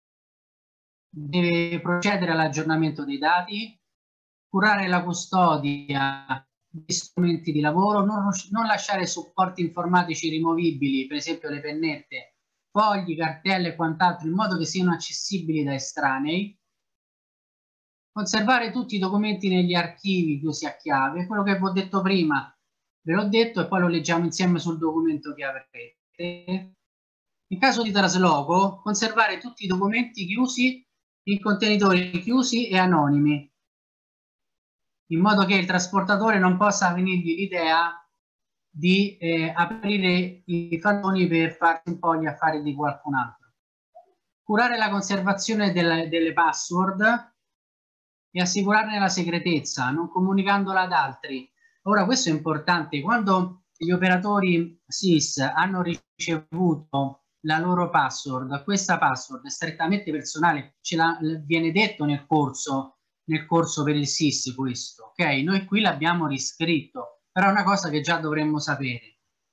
Deve procedere all'aggiornamento dei dati, curare la custodia degli strumenti di lavoro, non lasciare supporti informatici rimovibili, per esempio le pennette, fogli, cartelle e quant'altro, in modo che siano accessibili da estranei. Conservare tutti i documenti negli archivi chiusi a chiave, quello che vi ho detto prima, ve l'ho detto e poi lo leggiamo insieme sul documento che avrete. In caso di trasloco, conservare tutti i documenti chiusi in contenitori chiusi e anonimi, in modo che il trasportatore non possa venirgli l'idea di aprire i faldoni per farsi un po' gli affari di qualcun altro. Curare la conservazione delle password e assicurarne la segretezza, non comunicandola ad altri. Ora, questo è importante. Quando gli operatori SIS hanno ricevuto la loro password, questa password è strettamente personale, viene detto nel corso per il SIS questo, ok? Noi qui l'abbiamo riscritto, però è una cosa che già dovremmo sapere.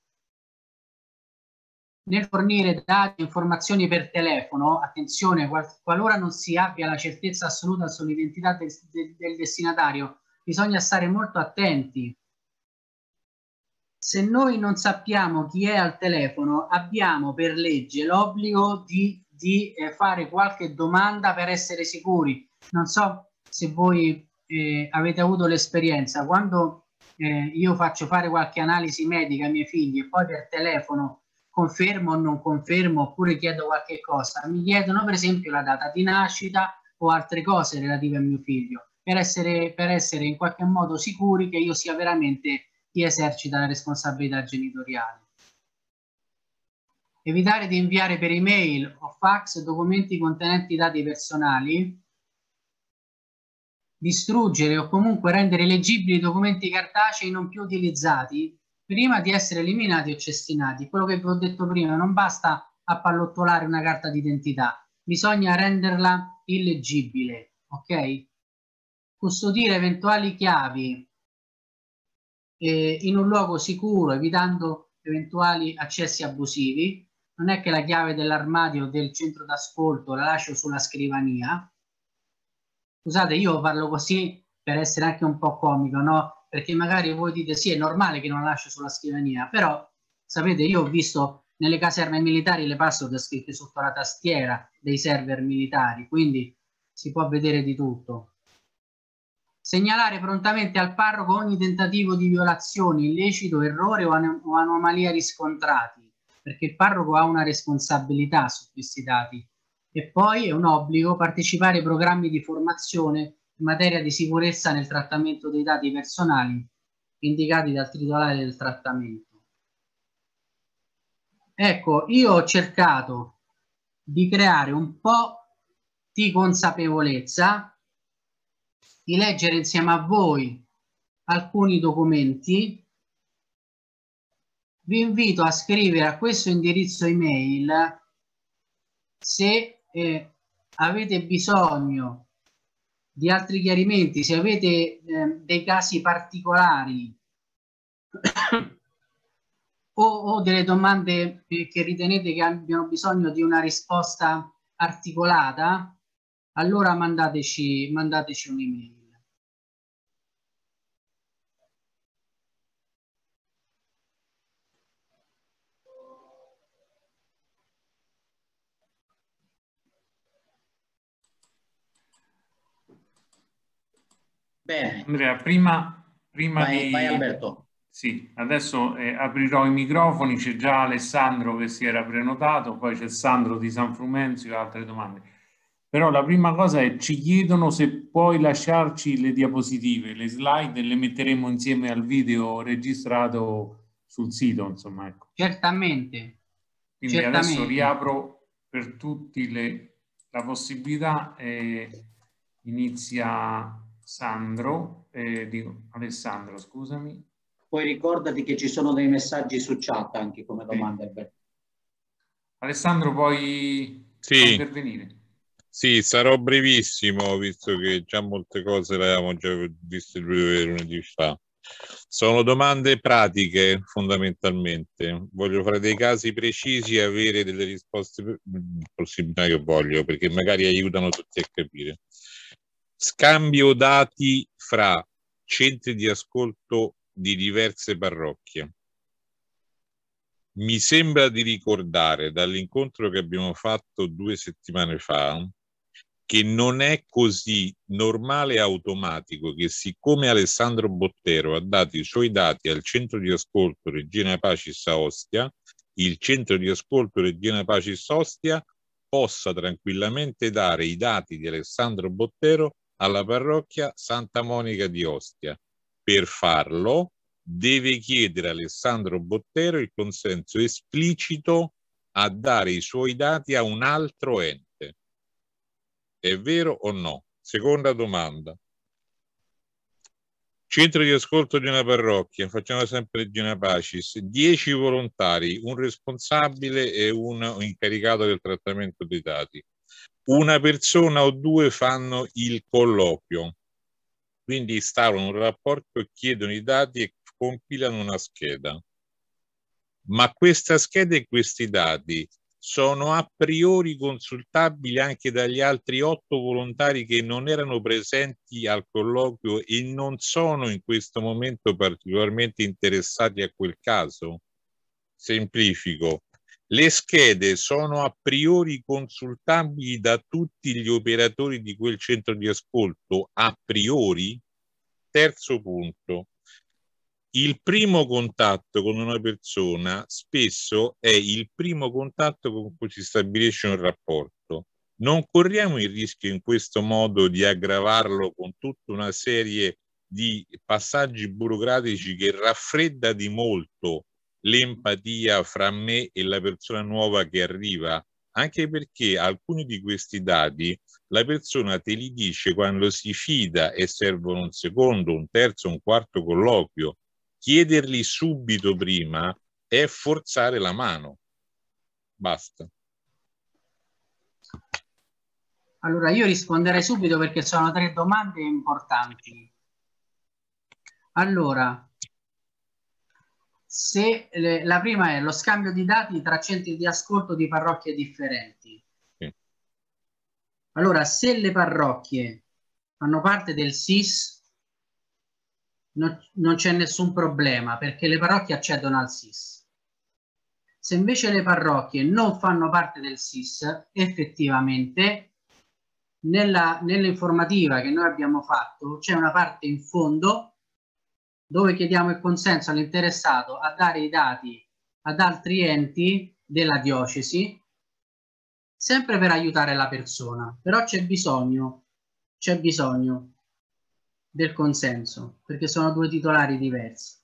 Nel fornire dati e informazioni per telefono, attenzione, qualora non si abbia la certezza assoluta sull'identità del destinatario, bisogna stare molto attenti. Se noi non sappiamo chi è al telefono, abbiamo per legge l'obbligo di fare qualche domanda per essere sicuri. Non so se voi avete avuto l'esperienza, quando io faccio fare qualche analisi medica ai miei figli e poi per telefono confermo o non confermo, oppure chiedo qualche cosa, mi chiedono per esempio la data di nascita o altre cose relative a mio figlio, per essere in qualche modo sicuri che io sia veramente chi esercita la responsabilità genitoriale. Evitare di inviare per email o fax documenti contenenti dati personali. Distruggere o comunque rendere leggibili i documenti cartacei non più utilizzati prima di essere eliminati o cestinati. Quello che vi ho detto prima, non basta appallottolare una carta d'identità, bisogna renderla illeggibile, ok? Custodire eventuali chiavi in un luogo sicuro, evitando eventuali accessi abusivi. Non è che la chiave dell'armadio o del centro d'ascolto la lascio sulla scrivania. Scusate, io parlo così per essere anche un po' comico, no? Perché magari voi dite sì, è normale che non la lascio sulla scrivania, però sapete, io ho visto nelle caserme militari le password scritte sotto la tastiera dei server militari, quindi si può vedere di tutto. Segnalare prontamente al parroco ogni tentativo di violazione, illecito, errore o anomalia riscontrati, perché il parroco ha una responsabilità su questi dati. E poi è un obbligo partecipare ai programmi di formazione in materia di sicurezza nel trattamento dei dati personali indicati dal titolare del trattamento. Ecco, io ho cercato di creare un po' di consapevolezza, di leggere insieme a voi alcuni documenti. Vi invito a scrivere a questo indirizzo email se avete bisogno di altri chiarimenti, se avete dei casi particolari o delle domande che ritenete che abbiano bisogno di una risposta articolata, allora mandateci un'email. Bene. Andrea, prima Vai, di... vai Alberto. Sì, adesso aprirò i microfoni, c'è già Alessandro che si era prenotato, poi c'è Sandro di San Frumenzio e altre domande. Però la prima cosa è, ci chiedono se puoi lasciarci le diapositive, le slide, e le metteremo insieme al video registrato sul sito, insomma, ecco. Certamente. Quindi adesso riapro per tutti la possibilità e inizia Sandro, Alessandro, scusami. Poi ricordati che ci sono dei messaggi su chat anche come domande, Alberto. Alessandro, puoi intervenire? Sì, sarò brevissimo, visto che già molte cose le avevamo già viste lunedì fa. Sono domande pratiche, fondamentalmente. Voglio fare dei casi precisi e avere delle risposte possibilità che voglio, perché magari aiutano tutti a capire. Scambio dati fra centri di ascolto di diverse parrocchie. Mi sembra di ricordare dall'incontro che abbiamo fatto 2 settimane fa che non è così normale e automatico che, siccome Alessandro Bottero ha dato i suoi dati al centro di ascolto Regina Pacis a Ostia, il centro di ascolto Regina Pacis Ostia possa tranquillamente dare i dati di Alessandro Bottero alla parrocchia Santa Monica di Ostia. Per farlo deve chiedere a Alessandro Bottero il consenso esplicito a dare i suoi dati a un altro ente. È vero o no? Seconda domanda. Centro di ascolto di una parrocchia, facciamo sempre Regina Pacis, 10 volontari, un responsabile e un incaricato del trattamento dei dati. Una persona o 2 fanno il colloquio, quindi instaurano un rapporto e chiedono i dati e compilano una scheda. Ma questa scheda e questi dati sono a priori consultabili anche dagli altri 8 volontari che non erano presenti al colloquio e non sono in questo momento particolarmente interessati a quel caso? Semplifico. Le schede sono a priori consultabili da tutti gli operatori di quel centro di ascolto, a priori? Terzo punto. Il primo contatto con una persona spesso è il primo contatto con cui si stabilisce un rapporto. Non corriamo il rischio in questo modo di aggravarlo con tutta una serie di passaggi burocratici che raffredda di molto l'empatia fra me e la persona nuova che arriva, anche perché alcuni di questi dati la persona te li dice quando si fida e servono un secondo, un terzo, un quarto colloquio. Chiederli subito prima è forzare la mano. Basta. Allora, io risponderei subito perché sono 3 domande importanti. Allora, se la prima è lo scambio di dati tra centri di ascolto di parrocchie differenti. Sì. Allora, se le parrocchie fanno parte del SIS, non c'è nessun problema perché le parrocchie accedono al SIS. Se invece le parrocchie non fanno parte del SIS, effettivamente nell'informativa che noi abbiamo fatto c'è una parte in fondo dove chiediamo il consenso all'interessato a dare i dati ad altri enti della diocesi, sempre per aiutare la persona. Però c'è bisogno del consenso, perché sono due titolari diversi.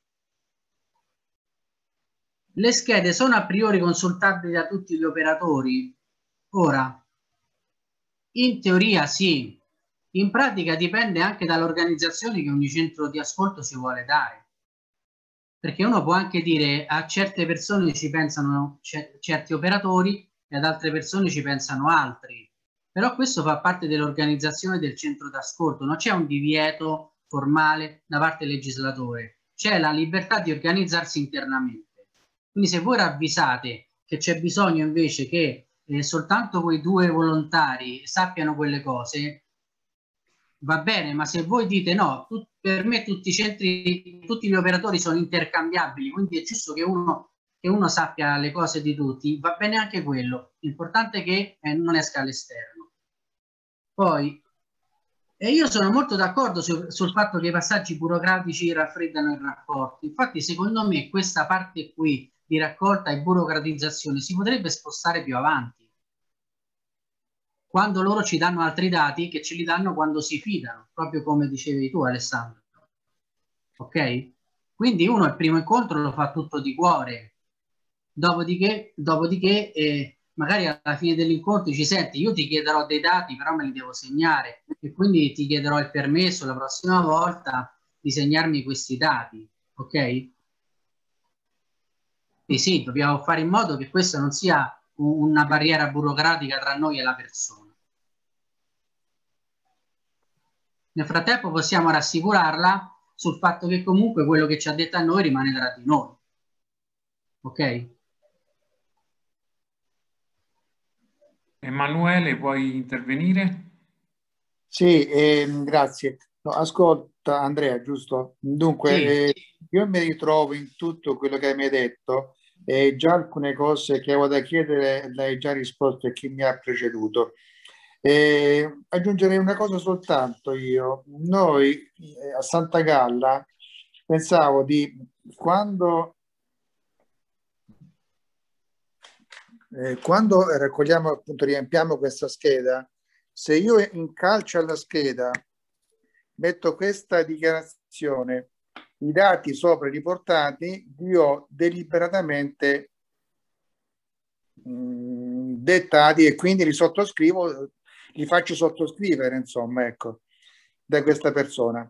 Le schede sono a priori consultabili da tutti gli operatori? Ora, in teoria sì, in pratica dipende anche dall'organizzazione che ogni centro di ascolto si vuole dare. Perché uno può anche dire a certe persone ci pensano certi operatori e ad altre persone ci pensano altri. Però questo fa parte dell'organizzazione del centro d'ascolto, non c'è un divieto formale da parte del legislatore, c'è la libertà di organizzarsi internamente. Quindi se voi ravvisate che c'è bisogno invece che soltanto quei 2 volontari sappiano quelle cose, va bene, ma se voi dite no, per me tutti i centri, tutti gli operatori sono intercambiabili, quindi è giusto che uno sappia le cose di tutti, va bene anche quello, l'importante è che non esca all'esterno. Poi, io sono molto d'accordo sul fatto che i passaggi burocratici raffreddano i rapporti, infatti secondo me questa parte qui di raccolta e burocratizzazione si potrebbe spostare più avanti, quando loro ci danno altri dati che ce li danno quando si fidano, proprio come dicevi tu Alessandro. Ok? Quindi uno il primo incontro lo fa tutto di cuore, dopodiché magari alla fine dell'incontro ci senti, io ti chiederò dei dati, però me li devo segnare e quindi ti chiederò il permesso la prossima volta di segnarmi questi dati, ok? E sì, dobbiamo fare in modo che questa non sia una barriera burocratica tra noi e la persona. Nel frattempo possiamo rassicurarla sul fatto che comunque quello che ci ha detto a noi rimane tra di noi. Ok? Emanuele, puoi intervenire? Sì, grazie. No, ascolta Andrea, giusto? Dunque, Sì. io mi ritrovo in tutto quello che mi hai detto e già alcune cose che avevo da chiedere l'hai già risposto a chi mi ha preceduto. Aggiungerei una cosa soltanto io. Noi a Santa Galla pensavo di quando raccogliamo, appunto, riempiamo questa scheda, se io incalcio alla scheda, metto questa dichiarazione, i dati sopra riportati, io deliberatamente dettati e quindi li sottoscrivo, li faccio sottoscrivere, insomma, ecco, da questa persona.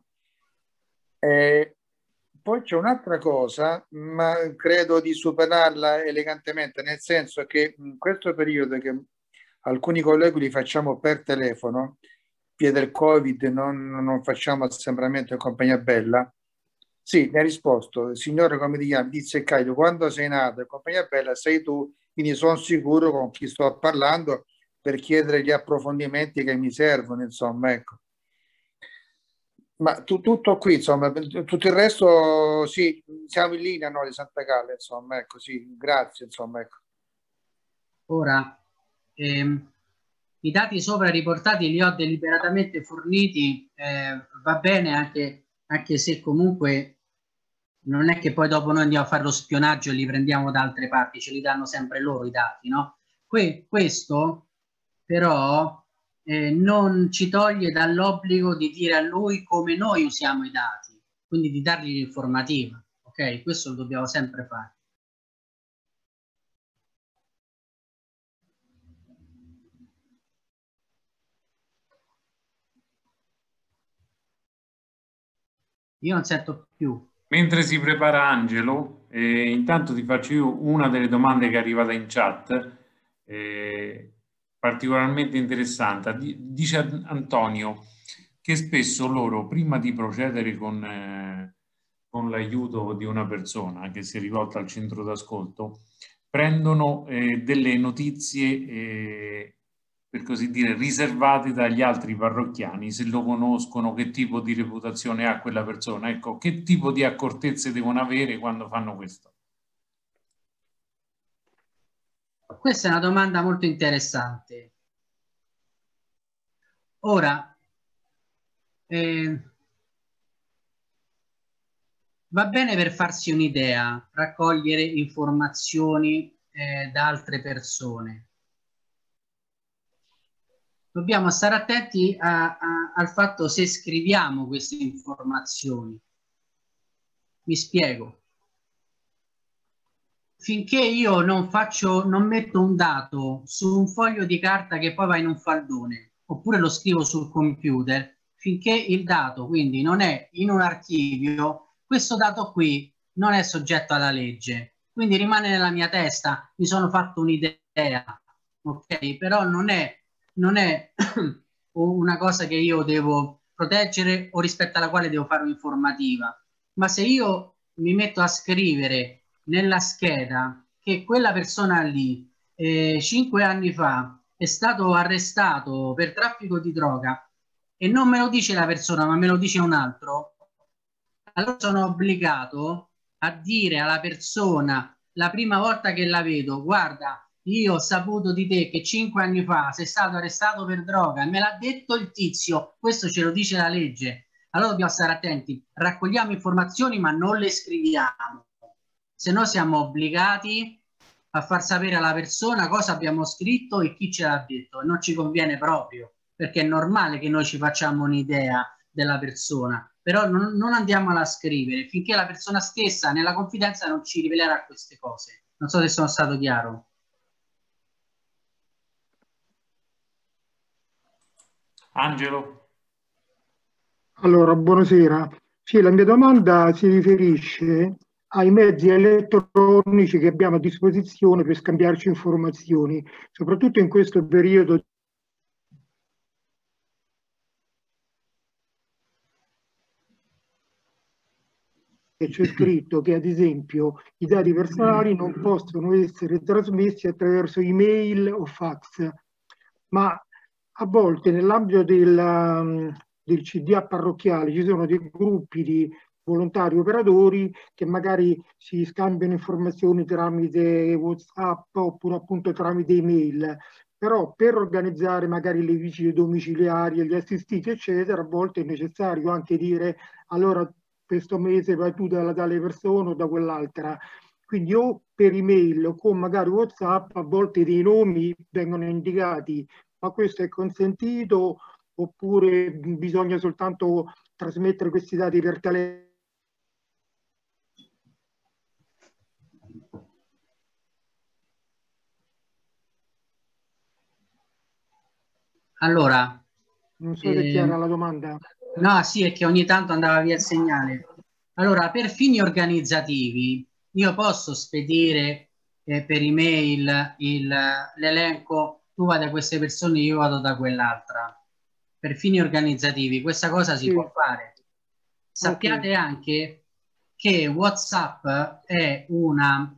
Poi c'è un'altra cosa, ma credo di superarla elegantemente, nel senso che in questo periodo che alcuni colleghi li facciamo per telefono, via del Covid, non facciamo assembramento in compagnia bella. Sì, mi ha risposto, signore, come ti chiami? Dizze Caio, quando sei nato in compagnia bella sei tu, quindi sono sicuro con chi sto parlando per chiedere gli approfondimenti che mi servono, insomma, ecco. Ma tutto qui, insomma, tutto il resto, sì, siamo in linea, no, di Santa Galla, insomma, ecco, sì, grazie, insomma, ecco. Ora, i dati sopra riportati li ho deliberatamente forniti, va bene anche se comunque non è che poi dopo noi andiamo a fare lo spionaggio e li prendiamo da altre parti, ce li danno sempre loro i dati, no? Questo però non ci toglie dall'obbligo di dire a lui come noi usiamo i dati, quindi di dargli l'informativa, ok? Questo lo dobbiamo sempre fare. Io non sento più. Mentre si prepara Angelo, intanto ti faccio io una delle domande che è arrivata in chat, particolarmente interessante. Dice Antonio che spesso loro, prima di procedere con l'aiuto di una persona che si è rivolta al centro d'ascolto, prendono delle notizie per così dire, riservati dagli altri parrocchiani, se lo conoscono, che tipo di reputazione ha quella persona, ecco, che tipo di accortezze devono avere quando fanno questo? Questa è una domanda molto interessante. Ora, va bene per farsi un'idea, raccogliere informazioni da altre persone. Dobbiamo stare attenti al fatto se scriviamo queste informazioni. Mi spiego. Finché io non metto un dato su un foglio di carta che poi va in un faldone, oppure lo scrivo sul computer, finché il dato quindi non è in un archivio, questo dato qui non è soggetto alla legge, quindi rimane nella mia testa, mi sono fatto un'idea, ok? Però non è una cosa che io devo proteggere o rispetto alla quale devo fare un'informativa. Ma se io mi metto a scrivere nella scheda che quella persona lì 5 anni fa è stato arrestato per traffico di droga e non me lo dice la persona ma me lo dice un altro, allora sono obbligato a dire alla persona la prima volta che la vedo: guarda, io ho saputo di te che 5 anni fa sei stato arrestato per droga e me l'ha detto il tizio, questo ce lo dice la legge. Allora dobbiamo stare attenti, raccogliamo informazioni ma non le scriviamo, se no siamo obbligati a far sapere alla persona cosa abbiamo scritto e chi ce l'ha detto, e non ci conviene proprio, perché è normale che noi ci facciamo un'idea della persona, però non andiamola a scrivere finché la persona stessa nella confidenza non ci rivelerà queste cose. Non so se sono stato chiaro. Angelo? Allora, buonasera. Sì, la mia domanda si riferisce ai mezzi elettronici che abbiamo a disposizione per scambiarci informazioni, soprattutto in questo periodo. C'è scritto che, ad esempio, i dati personali non possono essere trasmessi attraverso email o fax, ma a volte nell'ambito del CDA parrocchiale ci sono dei gruppi di volontari operatori che magari si scambiano informazioni tramite WhatsApp oppure appunto tramite email, però per organizzare magari le visite domiciliari, gli assistiti eccetera, a volte è necessario anche dire: allora questo mese vai tu dalla tale persona o da quell'altra. Quindi o per email o con magari WhatsApp a volte dei nomi vengono indicati, ma questo è consentito oppure bisogna soltanto trasmettere questi dati per telefono? Allora, non so se è chiara la domanda. no, sì, è che ogni tanto andava via il segnale. Allora, per fini organizzativi, io posso spedire per email l'elenco, tu vai da queste persone, io vado da quell'altra. Per fini organizzativi, questa cosa si può fare. Sappiate anche che WhatsApp è una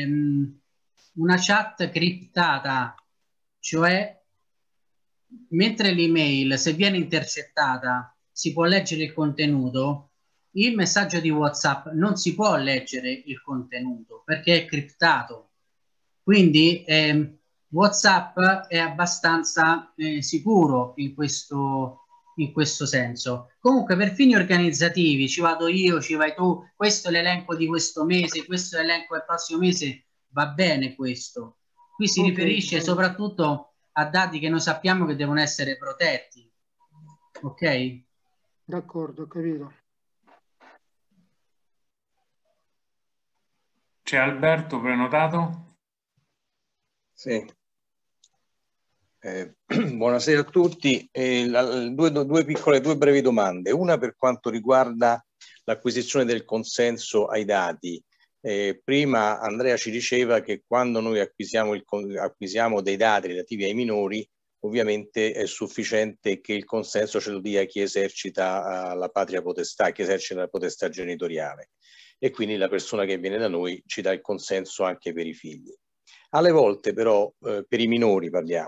chat criptata, cioè mentre l'email, se viene intercettata, si può leggere il contenuto, il messaggio di WhatsApp non si può leggere il contenuto perché è criptato. Quindi WhatsApp è abbastanza sicuro in questo senso. Comunque per fini organizzativi ci vado io, ci vai tu, questo è l'elenco di questo mese, questo è l'elenco del prossimo mese, va bene questo. Qui si riferisce soprattutto a dati che noi sappiamo che devono essere protetti. Ok? D'accordo, ho capito. C'è Alberto prenotato? Sì. Buonasera a tutti. Due brevi domande. Una per quanto riguarda l'acquisizione del consenso ai dati. Prima Andrea ci diceva che quando noi acquisiamo dei dati relativi ai minori, ovviamente è sufficiente che il consenso ce lo dia chi esercita la patria potestà, chi esercita la potestà genitoriale, e quindi la persona che viene da noi ci dà il consenso anche per i figli. Alle volte però, per i minori parliamo,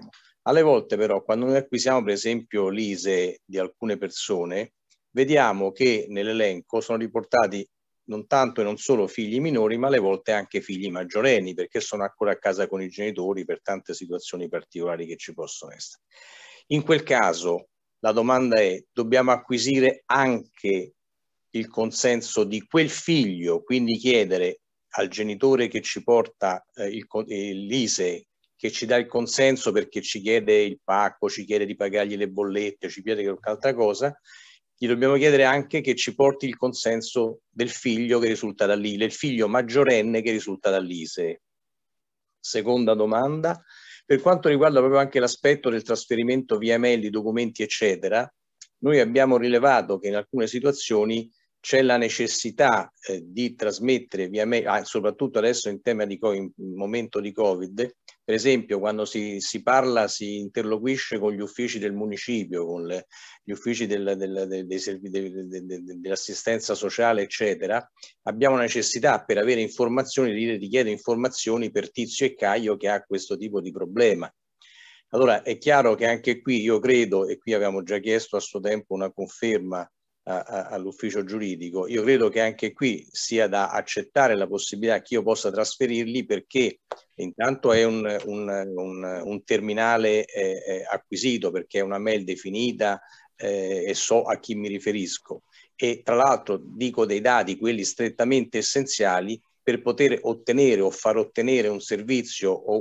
Alle volte però, quando noi acquisiamo per esempio l'ISEE di alcune persone, vediamo che nell'elenco sono riportati non tanto e non solo figli minori, ma alle volte anche figli maggiorenni, perché sono ancora a casa con i genitori per tante situazioni particolari che ci possono essere. In quel caso la domanda è: dobbiamo acquisire anche il consenso di quel figlio, quindi chiedere al genitore che ci porta l'ISEE, che ci dà il consenso perché ci chiede il pacco, ci chiede di pagargli le bollette, ci chiede qualche altra cosa, gli dobbiamo chiedere anche che ci porti il consenso del figlio che risulta del figlio maggiorenne che risulta dall'ISEE. Seconda domanda, per quanto riguarda proprio anche l'aspetto del trasferimento via mail di documenti eccetera, noi abbiamo rilevato che in alcune situazioni c'è la necessità di trasmettere via mail, soprattutto adesso in tema di in momento di Covid. Per esempio, quando si parla, si interloquisce con gli uffici del municipio, con gli uffici dell'assistenza sociale, eccetera, abbiamo la necessità, per avere informazioni, di richiedere informazioni per Tizio e Caio che ha questo tipo di problema. Allora è chiaro che anche qui io credo, e qui avevamo già chiesto a suo tempo una conferma all'ufficio giuridico, io credo che anche qui sia da accettare la possibilità che io possa trasferirli, perché intanto è un terminale acquisito, perché è una mail definita e so a chi mi riferisco, e tra l'altro dico dei dati, quelli strettamente essenziali per poter ottenere o far ottenere un servizio o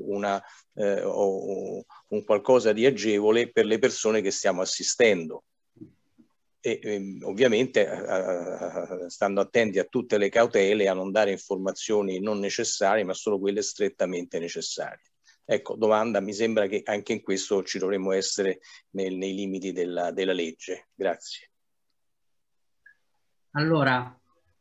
o un qualcosa di agevole per le persone che stiamo assistendo. E ovviamente stando attenti a tutte le cautele, a non dare informazioni non necessarie, ma solo quelle strettamente necessarie. Ecco, domanda, mi sembra che anche in questo ci dovremmo essere nei limiti della legge. Grazie. Allora,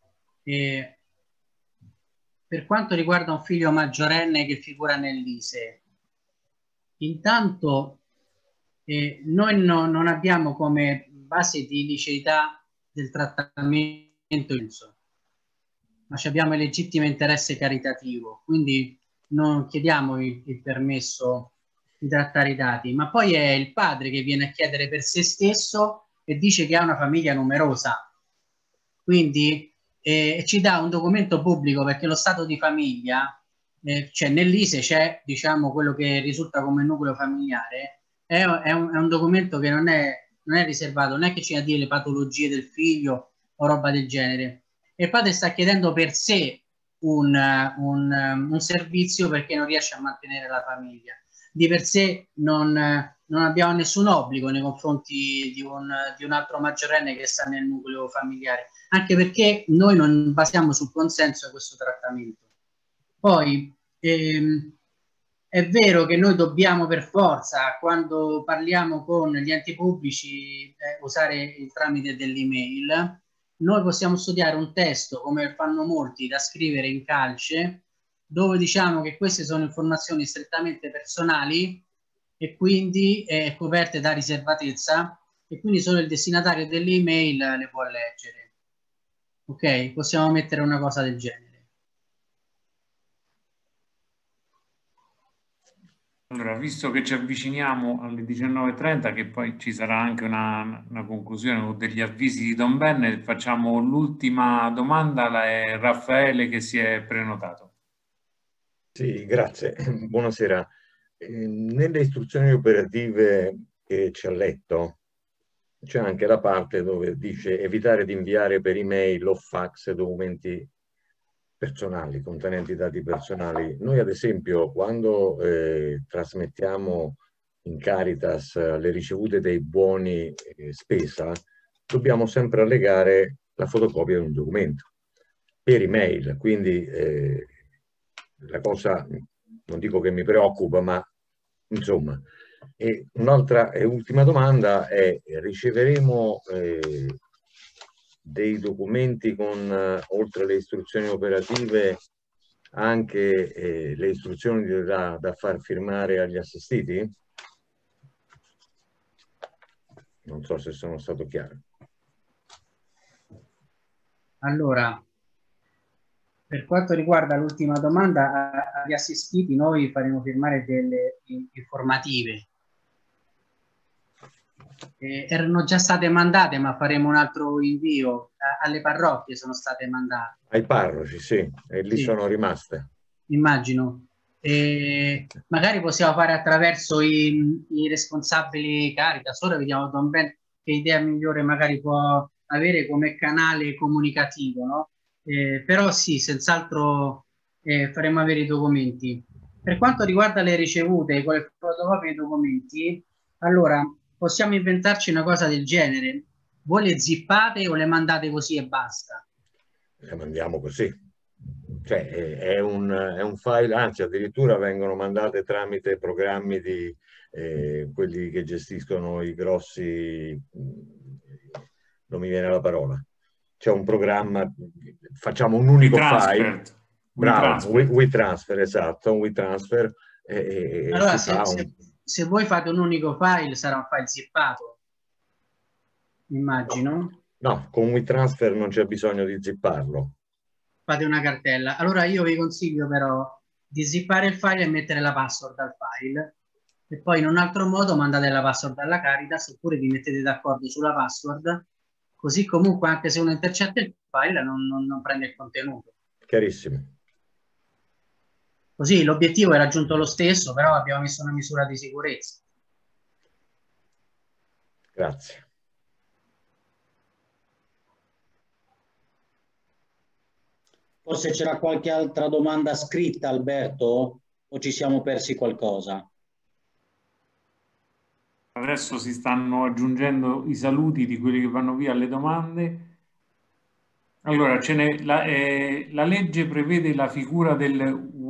per quanto riguarda un figlio maggiorenne che figura nell'ISEE, intanto noi non abbiamo come base di liceità del trattamento, ma abbiamo il legittimo interesse caritativo, quindi non chiediamo il permesso di trattare i dati, ma poi è il padre che viene a chiedere per se stesso e dice che ha una famiglia numerosa, quindi ci dà un documento pubblico, perché lo stato di famiglia, cioè nell'ISEE c'è, diciamo, quello che risulta come nucleo familiare, è un documento che non è riservato, non è che ci da dire le patologie del figlio o roba del genere. E il padre sta chiedendo per sé un servizio perché non riesce a mantenere la famiglia. Di per sé non abbiamo nessun obbligo nei confronti di un altro maggiorenne che sta nel nucleo familiare, anche perché noi non basiamo sul consenso di questo trattamento. Poi è vero che noi dobbiamo per forza, quando parliamo con gli enti pubblici, usare il tramite dell'email. Noi possiamo studiare un testo, come fanno molti, da scrivere in calce, dove diciamo che queste sono informazioni strettamente personali e quindi coperte da riservatezza, e quindi solo il destinatario dell'email le può leggere. Ok? Possiamo mettere una cosa del genere. Allora, visto che ci avviciniamo alle 19:30, che poi ci sarà anche una conclusione con degli avvisi di Don Benne, facciamo l'ultima domanda. È Raffaele che si è prenotato. Sì, grazie. Buonasera. Nelle istruzioni operative che ci ha letto c'è anche la parte dove dice evitare di inviare per email o fax documenti personali, contenenti dati personali. Noi ad esempio quando trasmettiamo in Caritas le ricevute dei buoni spesa, dobbiamo sempre allegare la fotocopia di un documento per email, quindi la cosa, non dico che mi preoccupa, ma insomma. E un'altra e ultima domanda è: riceveremo dei documenti con, oltre le istruzioni operative, anche le istruzioni da far firmare agli assistiti? Non so se sono stato chiaro. Allora, per quanto riguarda l'ultima domanda, agli assistiti noi faremo firmare delle informative, erano già state mandate, ma faremo un altro invio alle parrocchie, sono state mandate. Ai parroci, sì, e lì Sì, sono rimaste. immagino. Magari possiamo fare attraverso i responsabili Caritas. Ora vediamo Don Ben che idea migliore magari può avere come canale comunicativo, no? Però sì, senz'altro faremo avere i documenti. Per quanto riguarda le ricevute, con le fotocopie dei documenti, allora possiamo inventarci una cosa del genere. Voi le zippate o le mandate così e basta? Le mandiamo così. Cioè è un file, anzi addirittura vengono mandate tramite programmi di quelli che gestiscono i grossi, non mi viene la parola. C'è un programma, facciamo un unico file. Bravo, WeTransfer, esatto, un WeTransfer. Allora, se voi fate un unico file, sarà un file zippato, immagino. No, con WeTransfer non c'è bisogno di zipparlo. Fate una cartella. Allora io vi consiglio però di zippare il file e mettere la password al file, e poi in un altro modo mandate la password alla Caritas, oppure vi mettete d'accordo sulla password, così comunque anche se uno intercetta il file non prende il contenuto. Chiarissimo. Così l'obiettivo è raggiunto lo stesso, però abbiamo messo una misura di sicurezza. Grazie. Forse c'era qualche altra domanda scritta, Alberto, o ci siamo persi qualcosa? Adesso si stanno aggiungendo i saluti di quelli che vanno via alle domande. Allora, la legge prevede la figura del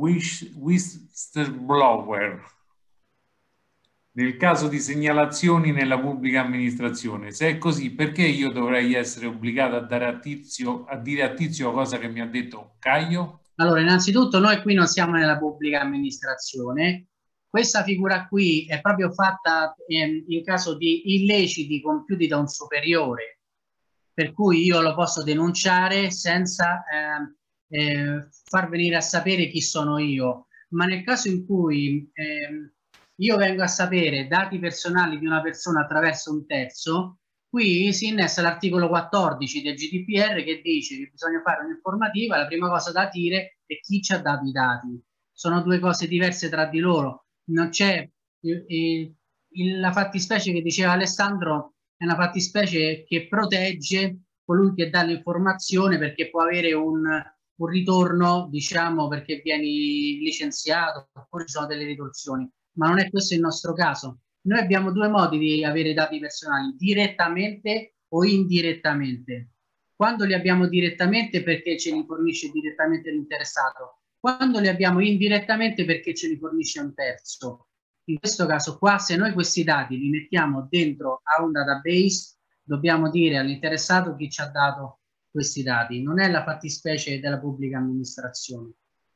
whistleblower nel caso di segnalazioni nella pubblica amministrazione. Se è così, perché io dovrei essere obbligato a dire a Tizio cosa che mi ha detto Caio? Allora, innanzitutto noi qui non siamo nella pubblica amministrazione. Questa figura qui è proprio fatta in caso di illeciti compiuti da un superiore, per cui io lo posso denunciare senza far venire a sapere chi sono io. Ma nel caso in cui io vengo a sapere dati personali di una persona attraverso un terzo, qui si innesta l'articolo 14 del GDPR che dice che bisogna fare un'informativa, la prima cosa da dire è chi ci ha dato i dati. Sono due cose diverse tra di loro. Non c'è la fattispecie che diceva Alessandro, è una fattispecie che protegge colui che dà l'informazione, perché può avere un ritorno, diciamo, perché vieni licenziato, oppure ci sono delle ritorsioni. Ma non è questo il nostro caso. Noi abbiamo due modi di avere dati personali, direttamente o indirettamente. Quando li abbiamo direttamente, perché ce li fornisce direttamente l'interessato. Quando li abbiamo indirettamente, perché ce li fornisce un terzo. In questo caso qua, se noi questi dati li mettiamo dentro a un database, dobbiamo dire all'interessato chi ci ha dato questi dati. Non è la fattispecie della pubblica amministrazione.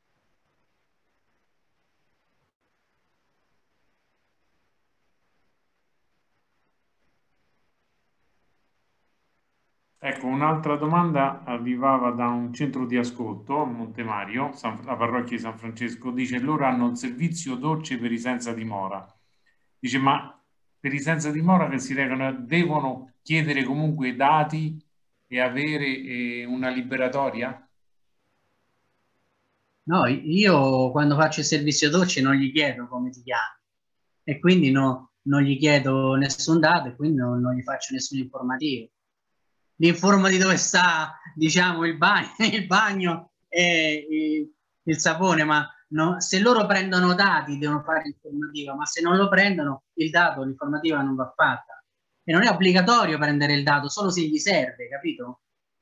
Ecco, un'altra domanda arrivava da un centro di ascolto a Montemario, la parrocchia di San Francesco. Dice: loro hanno un servizio docce per i senza dimora. Dice: ma per i senza dimora che si recano devono chiedere comunque i dati e avere una liberatoria? No, io quando faccio il servizio docce non gli chiedo come ti chiami, e quindi non gli chiedo nessun dato, e quindi non gli faccio nessun informativo. Li informo di dove sta, diciamo, il bagno e il sapone, ma no, se loro prendono dati devono fare l'informativa, ma se non lo prendono il dato, l'informativa non va fatta. E non è obbligatorio prendere il dato, solo se gli serve, capito?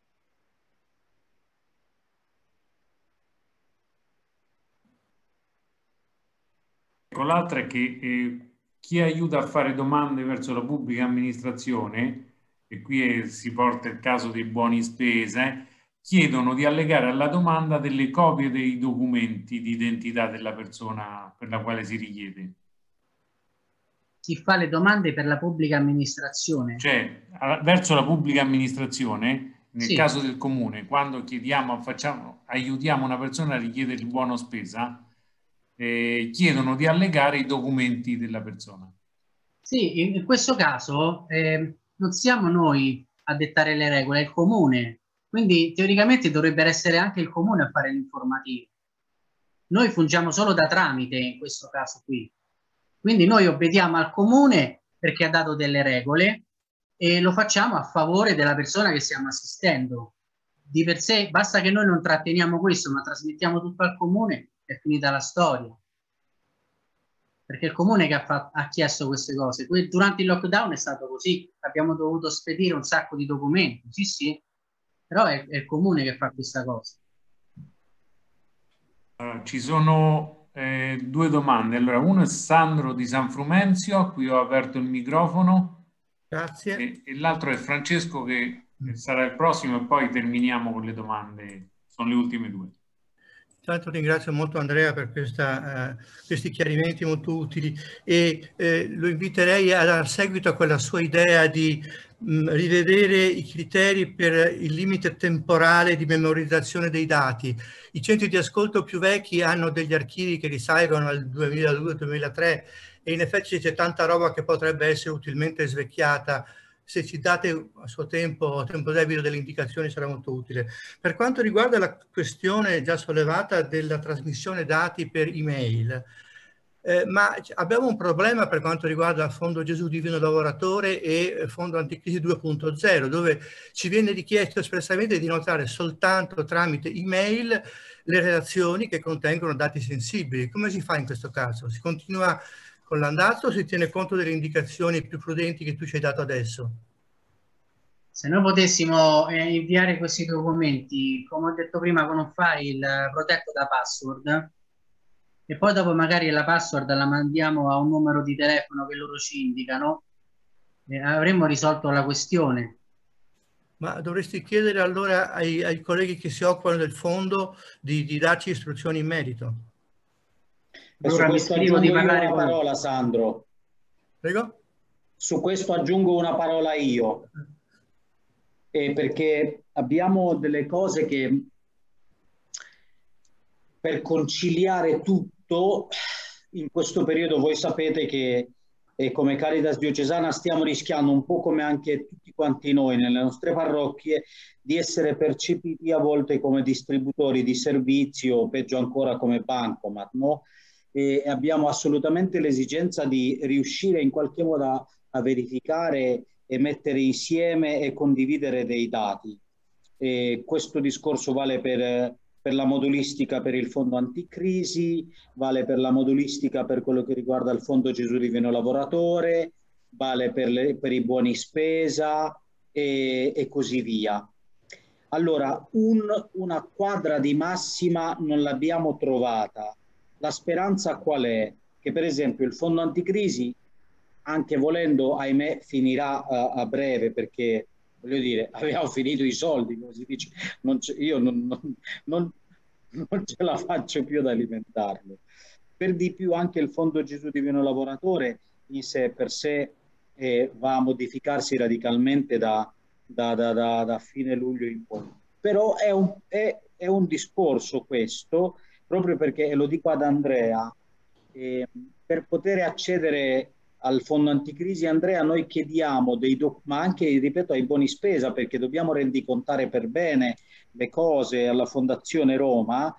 Con l'altra è che chi aiuta a fare domande verso la pubblica amministrazione, e qui si porta il caso dei buoni spese, chiedono di allegare alla domanda delle copie dei documenti di identità della persona per la quale si richiede. Chi fa le domande per la pubblica amministrazione? Cioè, verso la pubblica amministrazione, nel Sì. caso del comune, quando chiediamo, aiutiamo una persona a richiedere il buono spesa, chiedono di allegare i documenti della persona. Sì, in questo caso non siamo noi a dettare le regole, è il comune. Quindi teoricamente dovrebbe essere anche il comune a fare l'informativa. Noi fungiamo solo da tramite in questo caso qui. Quindi noi obbediamo al comune perché ha dato delle regole e lo facciamo a favore della persona che stiamo assistendo. Di per sé basta che noi non tratteniamo questo, ma trasmettiamo tutto al comune, è finita la storia. Perché è il comune che ha chiesto queste cose. Durante il lockdown è stato così, abbiamo dovuto spedire un sacco di documenti, sì sì, però è il comune che fa questa cosa. Ci sono due domande. Allora, uno è Sandro di San Frumenzio, a cui ho aperto il microfono. Grazie. E l'altro è Francesco, che sarà il prossimo, e poi terminiamo con le domande. Sono le ultime due. Intanto ringrazio molto Andrea per questi chiarimenti molto utili e lo inviterei a dar seguito a quella sua idea di rivedere i criteri per il limite temporale di memorizzazione dei dati. I centri di ascolto più vecchi hanno degli archivi che risalgono al 2002-2003 e in effetti c'è tanta roba che potrebbe essere utilmente svecchiata. Se ci date a suo tempo, a tempo debito, delle indicazioni sarà molto utile. Per quanto riguarda la questione già sollevata della trasmissione dati per email, ma abbiamo un problema per quanto riguarda il Fondo Gesù Divino Lavoratore e Fondo Anticrisi 2.0, dove ci viene richiesto espressamente di notare soltanto tramite email le relazioni che contengono dati sensibili. Come si fa in questo caso? Si continua con l'andazzo o si tiene conto delle indicazioni più prudenti che tu ci hai dato adesso? Se noi potessimo inviare questi documenti, come ho detto prima, con un file protetto da password, e poi dopo magari la password la mandiamo a un numero di telefono che loro ci indicano, avremmo risolto la questione. Ma dovresti chiedere allora ai colleghi che si occupano del fondo di darci istruzioni in merito. Allora, su questo aggiungo io una parola, Sandro. Prego? Su questo aggiungo una parola io, perché abbiamo delle cose che per conciliare tutto in questo periodo, voi sapete che come Caritas Diocesana stiamo rischiando, un po' come anche tutti quanti noi nelle nostre parrocchie, di essere percepiti a volte come distributori di servizi o peggio ancora come bancomat, no? E abbiamo assolutamente l'esigenza di riuscire in qualche modo a verificare e mettere insieme e condividere dei dati. E questo discorso vale per la modulistica per il fondo anticrisi, vale per la modulistica per quello che riguarda il fondo Gesù Divino Lavoratore, vale per i buoni spesa e così via. Allora, una quadra di massima non l'abbiamo trovata. La speranza qual è? Che per esempio il fondo anticrisi, anche volendo, ahimè, finirà a breve, perché voglio dire, abbiamo finito i soldi, come si dice, io non ce la faccio più ad alimentarlo. Per di più anche il Fondo Gesù Divino Lavoratore in sé per sé va a modificarsi radicalmente da fine luglio in poi. Però è un discorso questo, proprio perché, e lo dico ad Andrea, per poter accedere al fondo anticrisi, Andrea, noi chiediamo ma anche, ripeto, ai buoni spesa, perché dobbiamo rendicontare per bene le cose alla Fondazione Roma,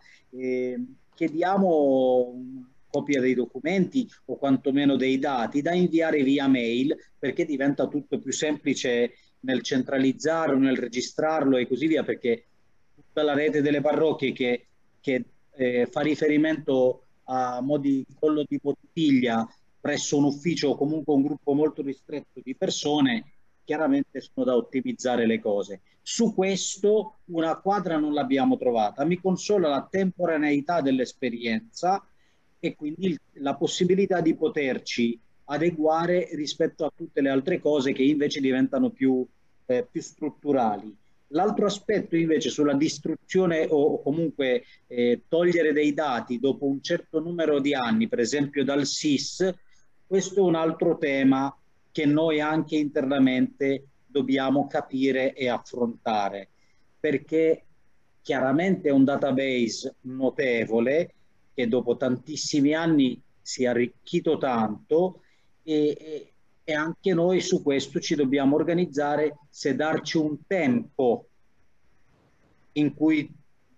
chiediamo copia dei documenti o quantomeno dei dati da inviare via mail, perché diventa tutto più semplice nel centralizzarlo, nel registrarlo e così via, perché tutta la rete delle parrocchie che fa riferimento a modi di collo di bottiglia presso un ufficio o comunque un gruppo molto ristretto di persone, chiaramente sono da ottimizzare le cose. Su questo una quadra non l'abbiamo trovata. Mi consola la temporaneità dell'esperienza e quindi la possibilità di poterci adeguare rispetto a tutte le altre cose che invece diventano più strutturali. L'altro aspetto invece sulla distruzione o comunque togliere dei dati dopo un certo numero di anni, per esempio dal SIS, questo è un altro tema che noi anche internamente dobbiamo capire e affrontare, perché chiaramente è un database notevole che dopo tantissimi anni si è arricchito tanto e e anche noi su questo ci dobbiamo organizzare, se darci un tempo in cui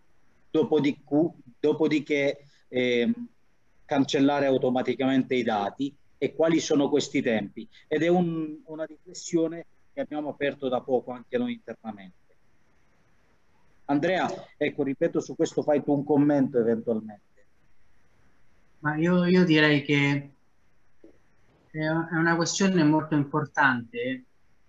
dopodiché cancellare automaticamente i dati, e quali sono questi tempi. Ed è una riflessione che abbiamo aperto da poco anche noi internamente. Andrea, ecco, ripeto, su questo fai tu un commento eventualmente. Ma io direi che è una questione molto importante.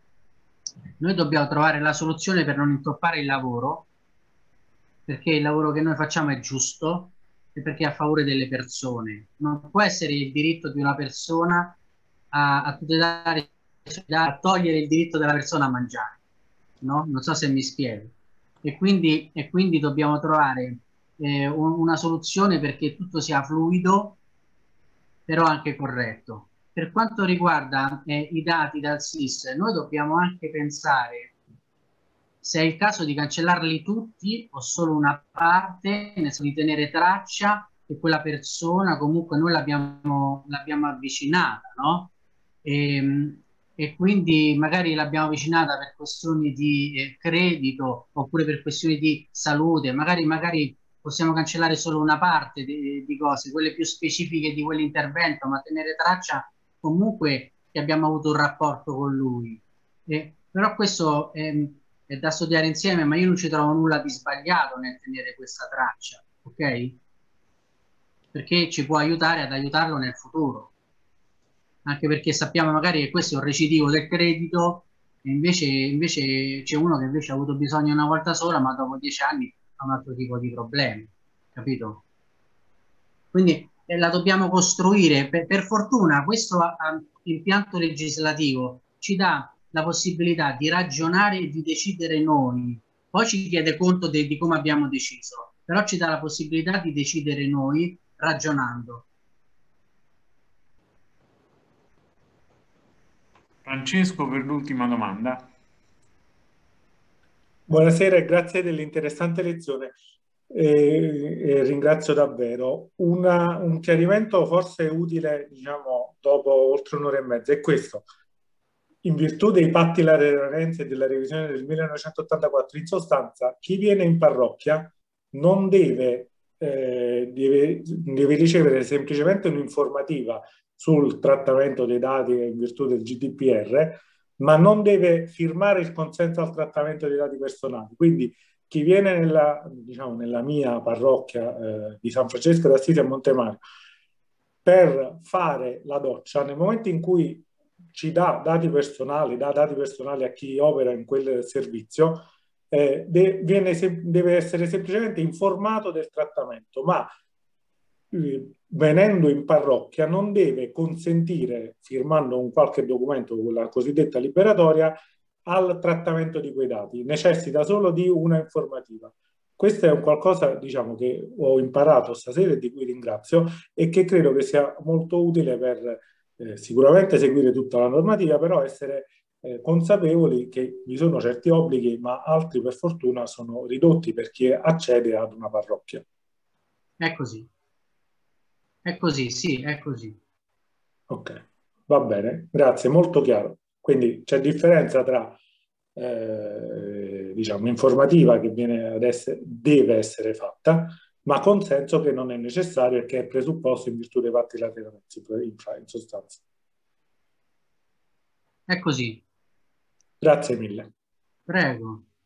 Noi dobbiamo trovare la soluzione per non intoppare il lavoro, perché il lavoro che noi facciamo è giusto e perché è a favore delle persone. Non può essere il diritto di una persona a tutelare, a togliere il diritto della persona a mangiare, no? Non so se mi spiego. E quindi dobbiamo trovare una soluzione perché tutto sia fluido, però anche corretto. Per quanto riguarda i dati dal SIS, noi dobbiamo anche pensare se è il caso di cancellarli tutti o solo una parte, nel senso di tenere traccia che quella persona comunque noi l'abbiamo avvicinata, no? E quindi magari l'abbiamo avvicinata per questioni di credito oppure per questioni di salute, magari possiamo cancellare solo una parte di cose, quelle più specifiche di quell'intervento, ma tenere traccia comunque che abbiamo avuto un rapporto con lui. Però questo è da studiare insieme, ma io non ci trovo nulla di sbagliato nel tenere questa traccia, ok? Perché ci può aiutare ad aiutarlo nel futuro. Anche perché sappiamo magari che questo è un recidivo del credito, e invece c'è uno che invece ha avuto bisogno una volta sola, ma dopo 10 anni ha un altro tipo di problemi, capito? Quindi la dobbiamo costruire. Per fortuna questo impianto legislativo ci dà la possibilità di ragionare e di decidere noi. Poi ci chiede conto di come abbiamo deciso, però ci dà la possibilità di decidere noi ragionando. Francesco, per l'ultima domanda. Buonasera e grazie dell'interessante lezione. Ringrazio davvero. Un chiarimento forse utile, diciamo, dopo oltre un'ora e mezza è questo. In virtù dei patti lateranensi e della revisione del 1984, in sostanza, chi viene in parrocchia non deve ricevere semplicemente un'informativa sul trattamento dei dati in virtù del GDPR, ma non deve firmare il consenso al trattamento dei dati personali. Quindi chi viene nella mia parrocchia di San Francesco d'Assisi a Montemario per fare la doccia, nel momento in cui ci dà dati personali a chi opera in quel servizio, deve essere semplicemente informato del trattamento, ma venendo in parrocchia non deve consentire, firmando un qualche documento con la cosiddetta liberatoria, al trattamento di quei dati. Necessita solo di una informativa. Questo è un qualcosa, diciamo, che ho imparato stasera e di cui ringrazio e che credo che sia molto utile per sicuramente seguire tutta la normativa, però essere consapevoli che vi sono certi obblighi, ma altri per fortuna sono ridotti per chi accede ad una parrocchia. È così. È così, sì, è così. Ok, va bene, grazie, molto chiaro. Quindi c'è differenza tra diciamo, informativa che deve essere fatta, ma consenso che non è necessario e che è presupposto in virtù dei patti lateranensi, in sostanza. È così. Grazie mille. Prego.